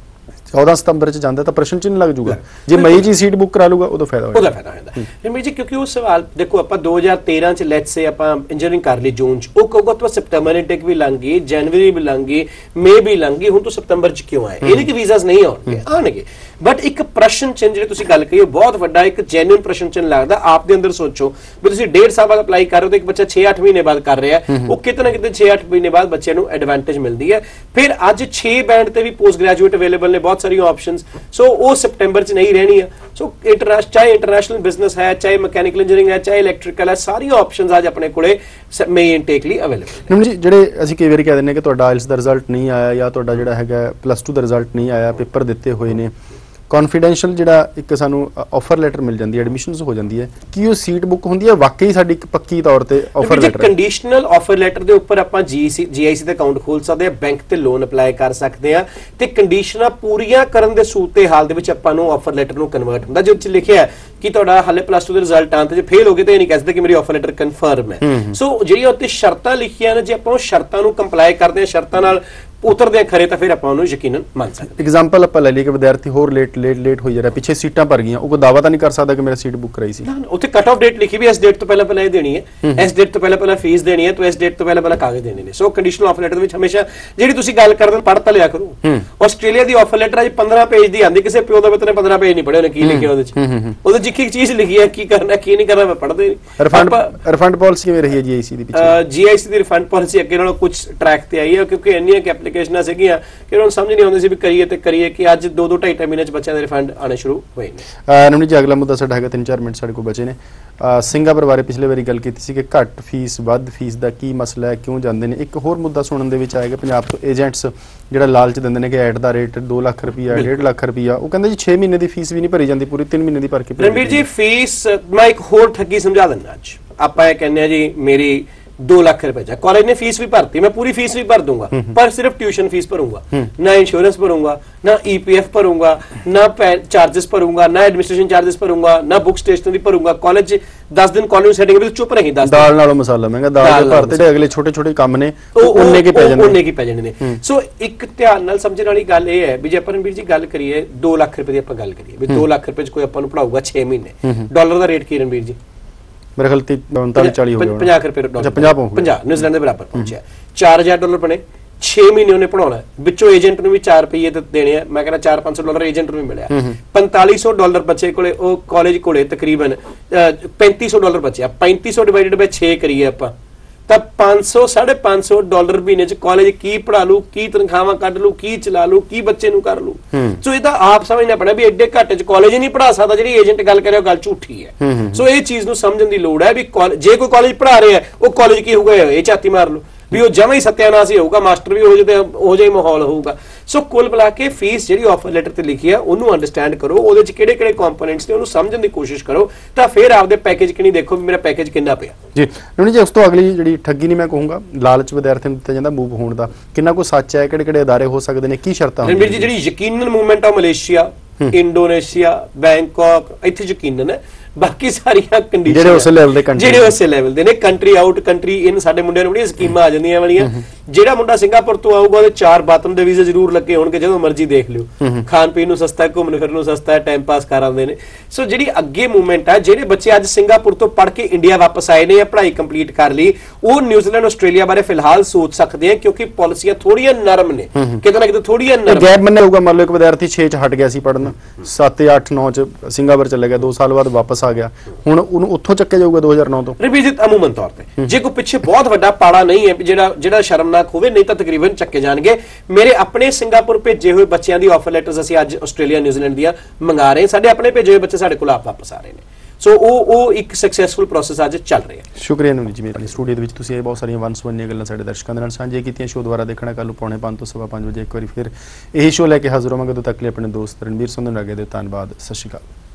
[SPEAKER 1] ਚੌਦਾਂ ਸਤੰਬਰ ਚ ਜਾਂਦਾ ਤਾਂ ਪ੍ਰਸ਼ਨ ਚਿੰਨ੍ਹ ਲੱਗ ਜੂਗਾ, ਜੇ ਮਈ ਚ ਸੀਟ ਬੁੱਕ ਕਰਾ ਲੂਗਾ ਉਦੋਂ ਫਾਇਦਾ ਹੋਏਗਾ,
[SPEAKER 2] ਉਹਦਾ ਫਾਇਦਾ ਹੁੰਦਾ ਰਣਵੀਰ ਜੀ। ਕਿਉਂਕਿ ਉਹ ਸਵਾਲ ਦੇਖੋ, ਆਪਾਂ ਦੋ ਹਜ਼ਾਰ ਤੇਰਾਂ ਚ ਲੈਟਸ ਸੇ ਆਪਾਂ ਇੰਜੀਨੀਅਰਿੰਗ ਕਰ ਲਈ ਜੂਨ ਚ, ਉਹ ਕਹੂਗਾ ਤਾਂ ਸਤੰਬਰ ਇਨਟੇਕ ਵੀ ਲੰਘ ਗਈ, ਜਨਵਰੀ ਵੀ ਲੰਘ ਗਈ, ਮਈ ਵੀ ਲੰਘ ਗਈ, ਹੁਣ ਤੋਂ ਸਤੰਬਰ ਚ ਕਿਉਂ ਆਏ? ਇਹਦੇ ਕਿ ਵੀਜ਼ਾਸ ਨਹੀਂ ਆਉਣਗੇ, ਆਉਣਗੇ ਬਟ ਇੱਕ ਪ੍ਰਸ਼ਨ ਚਿੰਨ੍ਹ ਜਿਹੜੇ ਤੁਸੀਂ ਗੱਲ ਕਹੀ ਉਹ ਬਹੁਤ ਵੱਡਾ ਇੱਕ ਜੈਨੂਇਨ ਪ੍ਰਸ਼ਨ ਚਿੰਨ੍ਹ ਲੱਗਦਾ। ਆਪ ਦੇ ਅੰਦਰ ਸੋਚੋ ਵੀ ਤੁਸੀਂ ਡੇਢ ਸਾਲ ਬਾਅਦ ਅਪਲਾਈ ਕਰ ਰਹੇ ਹੋ ਤੇ ਇੱਕ ਬੱਚਾ ਛੇ ਅੱਠ ਮਹੀਨੇ ਬਾਅਦ ਕਰ ਰਿਹਾ, ਉਹ ਕਿਤੇ ਨਾ ਕਿਤੇ ਛੇ ਅੱਠ ਮਹੀਨੇ ਬਾਅਦ ਬੱਚੇ ਨੂੰ ਐਡਵਾਂਟੇਜ ਮਿਲਦੀ ਹੈ। ਫਿਰ ਅੱਜ ਛੇ ਬੈਂਡ ਤੇ ਵੀ ਪੋਸਟ ਗ੍ਰੈਜੂਏਟ ਅਵੇਲੇਬਲ ਨੇ, ਬਹੁਤ ਸਾਰੀਆਂ ਆਪਸ਼ਨਸ, ਸੋ ਉਹ ਸਤੰਬਰ ਚ ਨਹੀਂ ਰਹਿਣੀ ਆ। ਸੋ ਇੰਟਰਨੈਸ਼ਨਲ ਚਾਹੇ ਇੰਟਰਨੈਸ਼ਨਲ ਬਿਜ਼ਨਸ ਹੈ, ਚਾਹੇ ਮਕੈਨੀਕਲ ਇੰਜੀਨੀਅਰਿੰਗ ਹੈ, ਚਾਹੇ ਇਲੈਕਟ੍ਰੀਕਲ ਹੈ, ਸਾਰੀਆਂ ਆਪਸ਼ਨਸ ਅੱਜ ਆਪਣੇ ਕੋਲੇ ਮਈ ਇਨਟੇਕ ਲਈ ਅਵੇਲੇਬਲ
[SPEAKER 1] ਨੇ। ਜੀ ਜਿਹੜੇ ਅਸੀਂ ਕਈ ਵਾਰੀ ਕਹਿ ਦਿੰਦੇ ਕਿ ਤੁਹਾਡਾ ਆਇਲਸ ਦਾ ਰਿਜ਼ਲਟ ਨਹੀਂ ਆਇਆ ਜਾਂ ਤੁਹਾਡਾ ਜਿਹੜਾ ਹੈਗਾ ਪਲੱਸ ਟੂ ਦਾ ਰਿਜ਼ਲਟ ਨਹੀਂ ਆਇਆ, ਪੇਪਰ ਦਿੱਤੇ ਹੋਏ ਨੇ, ਕੌਨਫੀਡੈਂਸ਼ੀਅਲ ਜਿਹੜਾ ਇੱਕ ਸਾਨੂੰ ਆਫਰ ਲੈਟਰ ਮਿਲ ਜਾਂਦੀ ਹੈ, ਐਡਮਿਸ਼ਨਸ ਹੋ ਜਾਂਦੀ ਹੈ, ਕੀ ਉਹ ਸੀਟ ਬੁੱਕ ਹੁੰਦੀ ਹੈ? ਵਾਕਈ ਸਾਡੀ ਇੱਕ ਪੱਕੀ ਤੌਰ ਤੇ offer letter
[SPEAKER 2] conditional offer letter ਦੇ ਉੱਪਰ ਆਪਾਂ ਜੀਸੀ ਜੀਆਈਸੀ ਦੇ ਅਕਾਊਂਟ ਖੋਲ ਸਕਦੇ ਆ, ਬੈਂਕ ਤੇ ਲੋਨ ਅਪਲਾਈ ਕਰ ਸਕਦੇ ਆ, ਤੇ ਕੰਡੀਸ਼ਨਾਂ ਪੂਰੀਆਂ ਕਰਨ ਦੇ ਸੂਰਤੇ ਹਾਲ ਦੇ ਵਿੱਚ ਆਪਾਂ ਨੂੰ ਆਫਰ ਲੈਟਰ ਨੂੰ ਕਨਵਰਟ ਹੁੰਦਾ, ਜਿਹਦੇ ਵਿੱਚ ਲਿਖਿਆ ਕਿ ਤੁਹਾਡਾ ਹਾਲੇ ਪਲੱਸ ਟੂ ਦੇ ਰਿਜ਼ਲਟ ਆਉਣ ਤੇ ਜੇ ਫੇਲ ਹੋ ਗਏ ਤਾਂ ਇਹ ਨਹੀਂ ਕਹਿ ਸਕਦੇ ਕਿ ਮੇਰੀ ਆਫਰ ਲੈਟਰ ਕਨਫਰਮ ਹੈ। ਸੋ ਜਿਹੜੀਆਂ ਉੱਤੇ ਸ਼ਰਤਾਂ ਲਿਖੀਆਂ ਨੇ, ਜੇ ਆਪਾਂ ਉਹ ਸ਼ਰਤਾਂ ਨੂੰ ਕੰਪਲਾਈ ਕਰਦੇ ਆ, ਸ਼ਰਤਾਂ ਨਾਲ ਉਤਰਦੇ ਆ ਖਰੇ, ਤਾਂ ਫਿਰ ਆਪਾਂ ਉਹਨੂੰ ਯਕੀਨਨ ਮੰਨ ਸਕਦੇ।
[SPEAKER 1] ਐਗਜ਼ਾਮਪਲ ਆਪਾਂ ਲੈ ਲਈ ਕਿ ਵਿਦਿਆਰਥੀ ਹੋਰ ਲੇਟ ਲੇਟ ਲੇਟ ਹੋਈ ਜਾ ਰਿਹਾ, ਪਿੱਛੇ ਸੀਟਾਂ ਭਰ ਗਈਆਂ, ਉਹ ਕੋਈ ਦਾਅਵਾ ਤਾਂ ਨਹੀਂ ਕਰ ਸਕਦਾ ਕਿ ਮੇਰਾ ਸੀਟ ਬੁੱਕ ਕਰਾਈ ਸੀ।
[SPEAKER 2] ਉੱਥੇ ਕਟ ਆਫ ਡੇਟ ਲਿਖੀ ਵੀ ਇਸ ਡੇਟ ਤੋਂ ਪਹਿਲਾਂ ਪਹਿਲਾਂ ਇਹ ਦੇਣੀ ਹੈ, ਇਸ ਡੇਟ ਤੋਂ ਪਹਿਲਾਂ ਪਹਿਲਾਂ ਫੀਸ ਦੇਣੀ ਹੈ, ਤਾਂ ਇਸ ਡੇਟ ਤੋਂ ਪਹਿਲਾਂ ਪਹਿਲਾਂ ਕਾਗਜ਼ ਦੇਣੇ ਨੇ। ਸੋ ਕੰਡੀਸ਼ਨਲ ਆਫਰ ਲੈਟਰ ਵਿੱਚ ਹਮੇਸ਼ਾ ਜਿਹੜੀ ਤੁਸੀਂ ਗੱਲ ਕਰਦੇ ਹੋ ਪੜ੍ਹ ਤਾਂ ਲਿਆ ਕਰੋ। ਆਸਟ੍ਰੇਲੀਆ ਦੀ ਆਫਰ ਲੈਟਰ ਅੱਜ ਪੰਦਰਾਂ ਪੇਜ ਦੀ ਆਂਦੀ, ਕਿਸੇ ਪਿਓ ਦਾ ਬੱਚੇ ਨੇ ਪੰਦਰਾਂ ਪੇਜ ਨਹੀਂ ਪੜ੍ਹੇ, ਉਹਨੇ ਕੀ ਲਿਖਿਆ ਉਹਦੇ ਚ, ਉਹਦੇ ਚ ਇੱਕ ਇੱਕ ਚੀਜ਼ ਲਿਖੀ ਹੈ, ਕੀ ਕਰਨਾ ਕੀ ਨਹੀਂ ਕਰਨਾ ਮੈਂ ਪੜ੍ਹਦੇ ਨਹੀਂ।
[SPEAKER 1] ਰਿਫੰਡ ਰਿਫੰਡ ਪਾਲਿਸੀ ਕਿਵੇਂ ਰਹੀ ਹੈ ਜੀਆਈਸੀ ਦੀ ਪਿੱਛੇ?
[SPEAKER 2] ਜੀਆਈਸੀ ਦੀ ਰਿਫੰਡ ਪਾਲਿਸੀ ਅੱਗੇ ਨਾਲੋਂ ਕੁਝ ਟਰੈਕ ਤੇ ਆਈ ਹੈ, ਕਿਉਂਕਿ ਇੰਨੀਆਂ ਕਿ ਐਪਲੀਕੇਸ਼ਨਾਂ ਸੀਗੀਆਂ ਕਿ ਉਹਨਾਂ ਨੂੰ ਸਮਝ ਨਹੀਂ ਆਉਂਦੀ ਸੀ ਵੀ ਕਰੀਏ ਤੇ ਕਰੀਏ ਕਿ ਅੱਜ ਦੋ ਦੋ ਢਾਈ ਢਾਈ ਮਹੀਨੇ ਚ ਬੱਚਿਆਂ ਦੇ ਰਿਫੰਡ ਆਣੇ ਸ਼ੁਰੂ ਹੋਏ ਨੇ।
[SPEAKER 1] ਨਮਨੀ ਜੀ ਅਗਲਾ ਮੁੱਦਾ ਸਾਡਾ ਹੈਗਾ, ਤਿੰਨ ਚਾਰ ਮਿੰਟ ਸਾਡੇ ਕੋਲ ਬਚੇ ਨੇ। ਸਿੰਗਾਪੁਰ ਬਾਰੇ ਪਿਛਲੇ ਵਾਰੀ ਗੱਲ ਕੀਤੀ ਸੀ ਕਿ ਘੱਟ ਫੀਸ ਵੱਧ ਫੀਸ ਦਾ ਕੀ ਮਸਲਾ ਹੈ, ਕਿਉਂ ਜਾਂਦੇ ਨੇ? ਇੱਕ ਹੋਰ ਮੁੱਦਾ ਸੁਣਨ ਦੇ ਵਿੱਚ ਆਏਗਾ, ਪੰਜਾਬ ਤੋਂ ਏਜੰਟਸ ਜਿਹੜਾ ਲਾਲਚ ਦਿੰਦੇ ਨੇ ਕਿ ਐਟ ਦਾ ਰੇਟ ਦੋ ਲੱਖ ਰੁਪਈਆ ਡੇਢ ਲੱਖ ਰੁਪਈਆ, ਉਹ ਕਹਿੰਦੇ ਜੀ ਛੇ ਮਹੀਨੇ ਦੀ ਫੀਸ ਵੀ ਨਹੀਂ ਭਰੀ ਜਾਂਦੀ, ਪੂਰੀ ਤਿੰਨ ਮਹੀਨੇ ਦੀ ਭਰ ਕੇ।
[SPEAKER 2] ਰਣਵੀਰ ਜੀ ਫੀਸ ਮੈਂ ਇੱਕ ਹੋਰ ਠੱਗੀ ਸਮਝਾ ਦਿੰਦਾ। ਅੱਜ ਆਪਾਂ ਇਹ ਕਹਿੰਦੇ ਆ ਜੀ ਮੇਰੀ दो लाख रुपए जा, कॉलेज ने फीस भी भरती, मैं पूरी फीस भी भर दूंगा, पर सिर्फ ट्यूशन फीस भरूंगा, ना इंश्योरेंस भरूंगा, ना ईपीएफ भरूंगा, ना चार्जेस भरूंगा, ना एडमिनिस्ट्रेशन चार्जेस भरूंगा, ना बुक स्टेशनरी भरूंगा। कॉलेज दस दिन कॉलेज सेटिंग में चुप रही, दस
[SPEAKER 1] दाल नालों मसाला महंगा, दाल भरते ਜਿਹੜੇ ਅਗਲੇ ਛੋਟੇ ਛੋਟੇ ਕੰਮ ਨੇ ਉਹਨੇ ਕੀ ਪੈ ਜਾਂਦੇ
[SPEAKER 2] ਉਹਨੇ ਕੀ ਪੈ ਜਾਂਦੇ ਨੇ। ਸੋ ਇੱਕ ਧਿਆਨ ਨਾਲ ਸਮਝਣ ਵਾਲੀ ਗੱਲ ਇਹ ਹੈ ਵੀ ਜੇ ਆਪਾਂ ਰਣਵੀਰ ਜੀ ਗੱਲ ਕਰੀਏ ਦੋ ਲੱਖ ਰੁਪਏ ਦੀ, ਆਪਾਂ ਗੱਲ ਕਰੀਏ ਵੀ ਦੋ ਲੱਖ ਰੁਪਏ ਚ ਕੋਈ ਆਪਾਂ ਨੂੰ ਪੜਾਊਗਾ ਛੇ ਮਹੀਨੇ, ਡਾਲਰ ਦਾ ਰੇਟ ਕੀ ਰਣਵੀਰ ਜੀ?
[SPEAKER 1] मेरे ख्याल उनतालीस चालीस हो गया,
[SPEAKER 2] पचास रुपए डॉलर, पचास न्यूजीलैंड के बराबर पहुंचा, चार हजार डॉलर बने, छे महीने उन्हें पढ़ाना, बिचों एजेंट ਨੂੰ ਵੀ चार ਰੁਪਏ ਦੇਣੇ ਆ, ਮੈਂ ਕਹਿੰਦਾ ਚਾਰ ਪੰਜ ਸੌ ਡਾਲਰ ਏਜੰਟ ਨੂੰ ਮਿਲਿਆ, पैंताली सौ ਡਾਲਰ ਬੱਚੇ ਕੋਲੇ, ਉਹ ਕਾਲਜ ਕੋਲੇ ਤਕਰੀਬਨ पैंतीस सौ ਡਾਲਰ ਬਚਿਆ, पैंतीस सौ ਡਿਵਾਈਡਡ ਬਾਈ ਛੇ ਕਰੀਏ ਆਪਾਂ ਤਾਂ पाँच सौ साढ़े पाँच सौ ਡਾਲਰ ਮਹੀਨੇ ਚ ਕਾਲਜ ਕੀ ਪੜਾ ਲੂ, ਕੀ ਤਨਖਾਹਾਂ ਕੱਢ ਲੂ, ਕੀ ਚਲਾ ਲੂ, ਕੀ ਬੱਚੇ ਨੂੰ ਕਰ ਲੂ। ਸੋ ਇਹਦਾ ਆਪ ਸਮਝਣਾ ਪੈਣਾ ਵੀ ਐਡੇ ਘੱਟ ਚ ਕਾਲਜ ਹੀ ਨਹੀਂ ਪੜਾ ਸਕਦਾ, ਜਿਹੜੀ ਏਜੰਟ ਗੱਲ ਕਰਿਆ ਉਹ ਗੱਲ ਝੂਠੀ ਹੈ। ਸੋ ਇਹ ਚੀਜ਼ ਨੂੰ ਸਮਝਣ ਦੀ ਲੋੜ ਹੈ ਵੀ ਜੇ ਕੋਈ ਕਾਲਜ ਪੜਾ ਰਿਹਾ ਉਹ ਕਾਲਜ ਕੀ ਹੋਊਗਾ, ਇਹ ਝਾਤੀ ਮਾਰ ਲੂ ਵੀ ਉਹ ਜਮਾ ਹੀ ਸਤਿਆਨਾਸ਼ ਹੀ ਹੋਊਗਾ, ਮਾਸਟਰ ਵੀ ਹੋ ਜੇ ਤੇ ਉਹ ਜਿਹਾ ਹੀ ਮਾਹੌਲ ਹੋਊਗਾ। ਸੋ ਕੁੱਲ ਮਿਲਾ ਕੇ ਫੀਸ ਜਿਹੜੀ ਆਫਰ ਲੈਟਰ ਤੇ ਲਿਖੀ ਆ ਉਹਨੂੰ ਅੰਡਰਸਟੈਂਡ ਕਰੋ, ਉਹਦੇ ਚ ਕਿਹੜੇ ਕਿਹੜੇ ਕੰਪੋਨੈਂਟਸ ਨੇ ਉਹਨੂੰ ਸਮਝਣ ਦੀ ਕੋਸ਼ਿਸ਼ ਕਰੋ, ਤਾਂ ਫਿਰ ਆਪਦੇ ਪੈਕੇਜ ਕਿੰਨੀ ਦੇਖੋ ਵੀ ਮੇਰਾ ਪੈਕੇਜ ਕਿੰਨਾ ਪਿਆ।
[SPEAKER 1] ਜੀ ਨਮਨੀ ਜੀ, ਉਸ ਤੋਂ ਅਗਲੀ ਜਿਹੜੀ ਠੱਗੀ ਨਹੀਂ ਮੈਂ ਕਹੂੰਗਾ, ਲਾਲਚ ਵਿਦਿਆਰਥੀਆਂ ਨੂੰ ਦਿੱਤਾ ਜਾਂਦਾ ਮੂਵ ਹੋਣ ਦਾ, ਕਿੰਨਾ ਕੁ ਸੱਚ ਹੈ, ਕਿਹੜੇ ਕਿਹੜੇ ਅਦਾਰੇ ਹੋ ਸਕਦੇ ਨੇ, ਕੀ ਸ਼ਰਤਾਂ?
[SPEAKER 2] ਰਣਵੀਰ ਜੀ ਜਿਹੜੀ ਯਕੀਨਨ ਮੂਵਮੈਂਟ ਆ ਮਲੇਸ਼ੀਆ, ਇੰਡੋਨੇਸ਼ੀਆ, ਬੈਂਕਾਕ, ਇੱਥੇ ਯਕੀਨਨ ਹੈ, ਬਾਕੀ ਸਾਰੀਆਂ ਕੰਡੀਸ਼ਨ
[SPEAKER 1] ਜਿਹੜੇ ਉਸੇ ਲੈਵਲ ਦੇ ਕੰਟਰੀ
[SPEAKER 2] ਜਿਹੜੇ ਉਸੇ ਲੈਵਲ ਦੇ ਨੇ, ਕੰਟਰੀ ਆਊਟ ਕੰਟਰੀ ਇਨ, ਸਾਡੇ ਮੁੰਡਿਆਂ ਨੂੰ ਬੜੀਆਂ ਸਕੀਮਾਂ ਆ ਜਾਂਦੀਆਂ ਵਾਲੀਆਂ। ਜਿਹੜਾ ਮੁੰਡਾ ਸਿੰਗਾਪੁਰ ਤੋਂ ਆਊਗਾ ਉਹਦੇ ਚਾਰ ਬਾਥਰੂਮ ਦੇ ਵੀਜ਼ੇ ਜ਼ਰੂਰ ਲੱਗੇ ਹੋਣਗੇ, ਜਦੋਂ ਮਰਜ਼ੀ ਦੇਖ ਲਿਓ, ਖਾਣ ਪੀਣ ਨੂੰ ਸਸਤਾ ਹੈ, ਘੁੰਮਣ ਫਿਰਨ ਨੂੰ ਸਸਤਾ ਹੈ, ਟਾਈਮ ਪਾਸ ਕਰ ਆਉਂਦੇ ਨੇ। ਸੋ ਜਿਹੜੀ ਅੱਗੇ ਮੂਵਮੈਂਟ ਹੈ, ਜਿਹੜੇ ਬੱਚੇ ਅੱਜ ਸਿੰਗਾਪੁਰ ਤੋਂ ਪੜ੍ਹ ਕੇ ਇੰਡੀਆ ਵਾਪਸ ਆਏ ਨੇ ਜਾਂ ਪੜ੍ਹਾਈ ਕੰਪਲੀਟ ਕਰ ਲਈ, ਉਹ ਨਿਊਜ਼ੀਲੈਂਡ ਆਸਟ੍ਰੇਲੀਆ ਬਾਰੇ ਫਿਲਹਾਲ ਸੋਚ ਸਕਦੇ ਆ, ਕਿਉਂਕਿ ਪਾਲਿਸੀਆਂ ਥੋੜੀਆਂ ਨਰਮ ਨੇ, ਕਿਤੇ ਨਾ ਕਿਤੇ ਥੋੜੀਆਂ ਨਰਮ।
[SPEAKER 1] ਗੈਪ ਮੰਨਿਆ ਹੋਊਗਾ, ਮੰਨ ਲਓ ਇੱਕ ਵਿਦਿਆਰਥੀ ਛੇ ਚ ਹਟ ਗਿਆ ਸੀ ਪੜ੍ਹਨ, ਸੱਤ ਅੱਠ ਨੌ ਚ ਸਿੰਗਾਪੁਰ ਚਲੇ ਗਿਆ, ਦੋ ਸਾਲ ਬਾਅਦ ਵਾਪਸ ਆ ਗਿਆ, ਹੁਣ ਉਹਨੂੰ ਉੱਥੋਂ ਚੱਕਿਆ ਜਾਊਗਾ ਦੋ ਹਜ਼ਾਰ ਨੌ ਤੋਂ?
[SPEAKER 2] ਰਿਵੀਜ਼ਿਟ ਅਮੂਮਨ ਤੌਰ ਤੇ ਜੇ ਕੋਈ ਪਿੱਛੇ ਬਹੁਤ ਵੱਡਾ ਪਾੜਾ ਨਹੀਂ ਹੈ ਜਿਹੜਾ ਜਿਹੜਾ ਸ਼ਰਮਨਾਕ ਹੋਵੇ, ਨਹੀਂ ਤਾਂ ਤਕਰੀਬਨ ਚੱਕੇ ਜਾਣਗੇ। ਮੇਰੇ ਆਪਣੇ ਸਿੰਗਾਪੁਰ ਭੇਜੇ ਹੋਏ ਬੱਚਿਆਂ ਦੀ ਆਫਰ ਲੈਟਰਸ ਅਸੀਂ ਅੱਜ ਆਸਟ੍ਰੇਲੀਆ ਨਿਊਜ਼ੀਲੈਂਡ ਦੀਆਂ ਮੰਗਾ ਰਹੇ, ਸਾਡੇ ਆਪਣੇ ਭੇਜੇ ਹੋਏ ਬੱਚੇ ਸਾਡੇ ਕੋਲ ਆਪ ਵਾਪਸ ਆ ਰਹੇ ਨੇ। ਸੋ ਉਹ ਉਹ ਇੱਕ ਸਕਸੈਸਫੁਲ ਪ੍ਰੋਸੈਸ ਅੱਜ ਚੱਲ ਰਿਹਾ।
[SPEAKER 1] ਸ਼ੁਕਰੀਆ ਨੂਰੀ ਜੀ, ਮੇਰੇ ਸਟੂਡੀਓ ਦੇ ਵਿੱਚ ਤੁਸੀਂ ਇਹ ਬਹੁਤ ਸਾਰੀਆਂ ਵੰਨ ਸੁਵੰਨੀਆਂ ਗੱਲਾਂ ਸਾਡੇ ਦਰਸ਼ਕਾਂ ਦੇ ਨਾਲ ਸਾਂਝੀਆਂ ਕੀਤੀਆਂ। ਸ਼ੋਅ ਦੁਬਾਰਾ ਦੇਖਣਾ ਕੱਲ੍ਹ ਨੂੰ ਪੌਣੇ ਪੰਜ ਤੋਂ ਸਵਾ ਪੰਜ ਵਜੇ ਇੱਕ ਵਾਰੀ ਫਿਰ ਇਹੀ ਸ਼ੋਅ ਲੈ ਕੇ ਹਾਜ਼ਰ ਹੋਵਾਂਗੇ। ਉਦੋਂ ਤੱਕ ਲਈ ਆਪਣੇ ਦੋਸਤ ਰਣਬੀਰ ਸਿੰਘ ਨੂੰ ਅੱਗੇ ਦਿਓ ਧੰਨਵਾਦ। ਸਤਿ ਸ਼੍ਰੀ ਅਕਾਲ।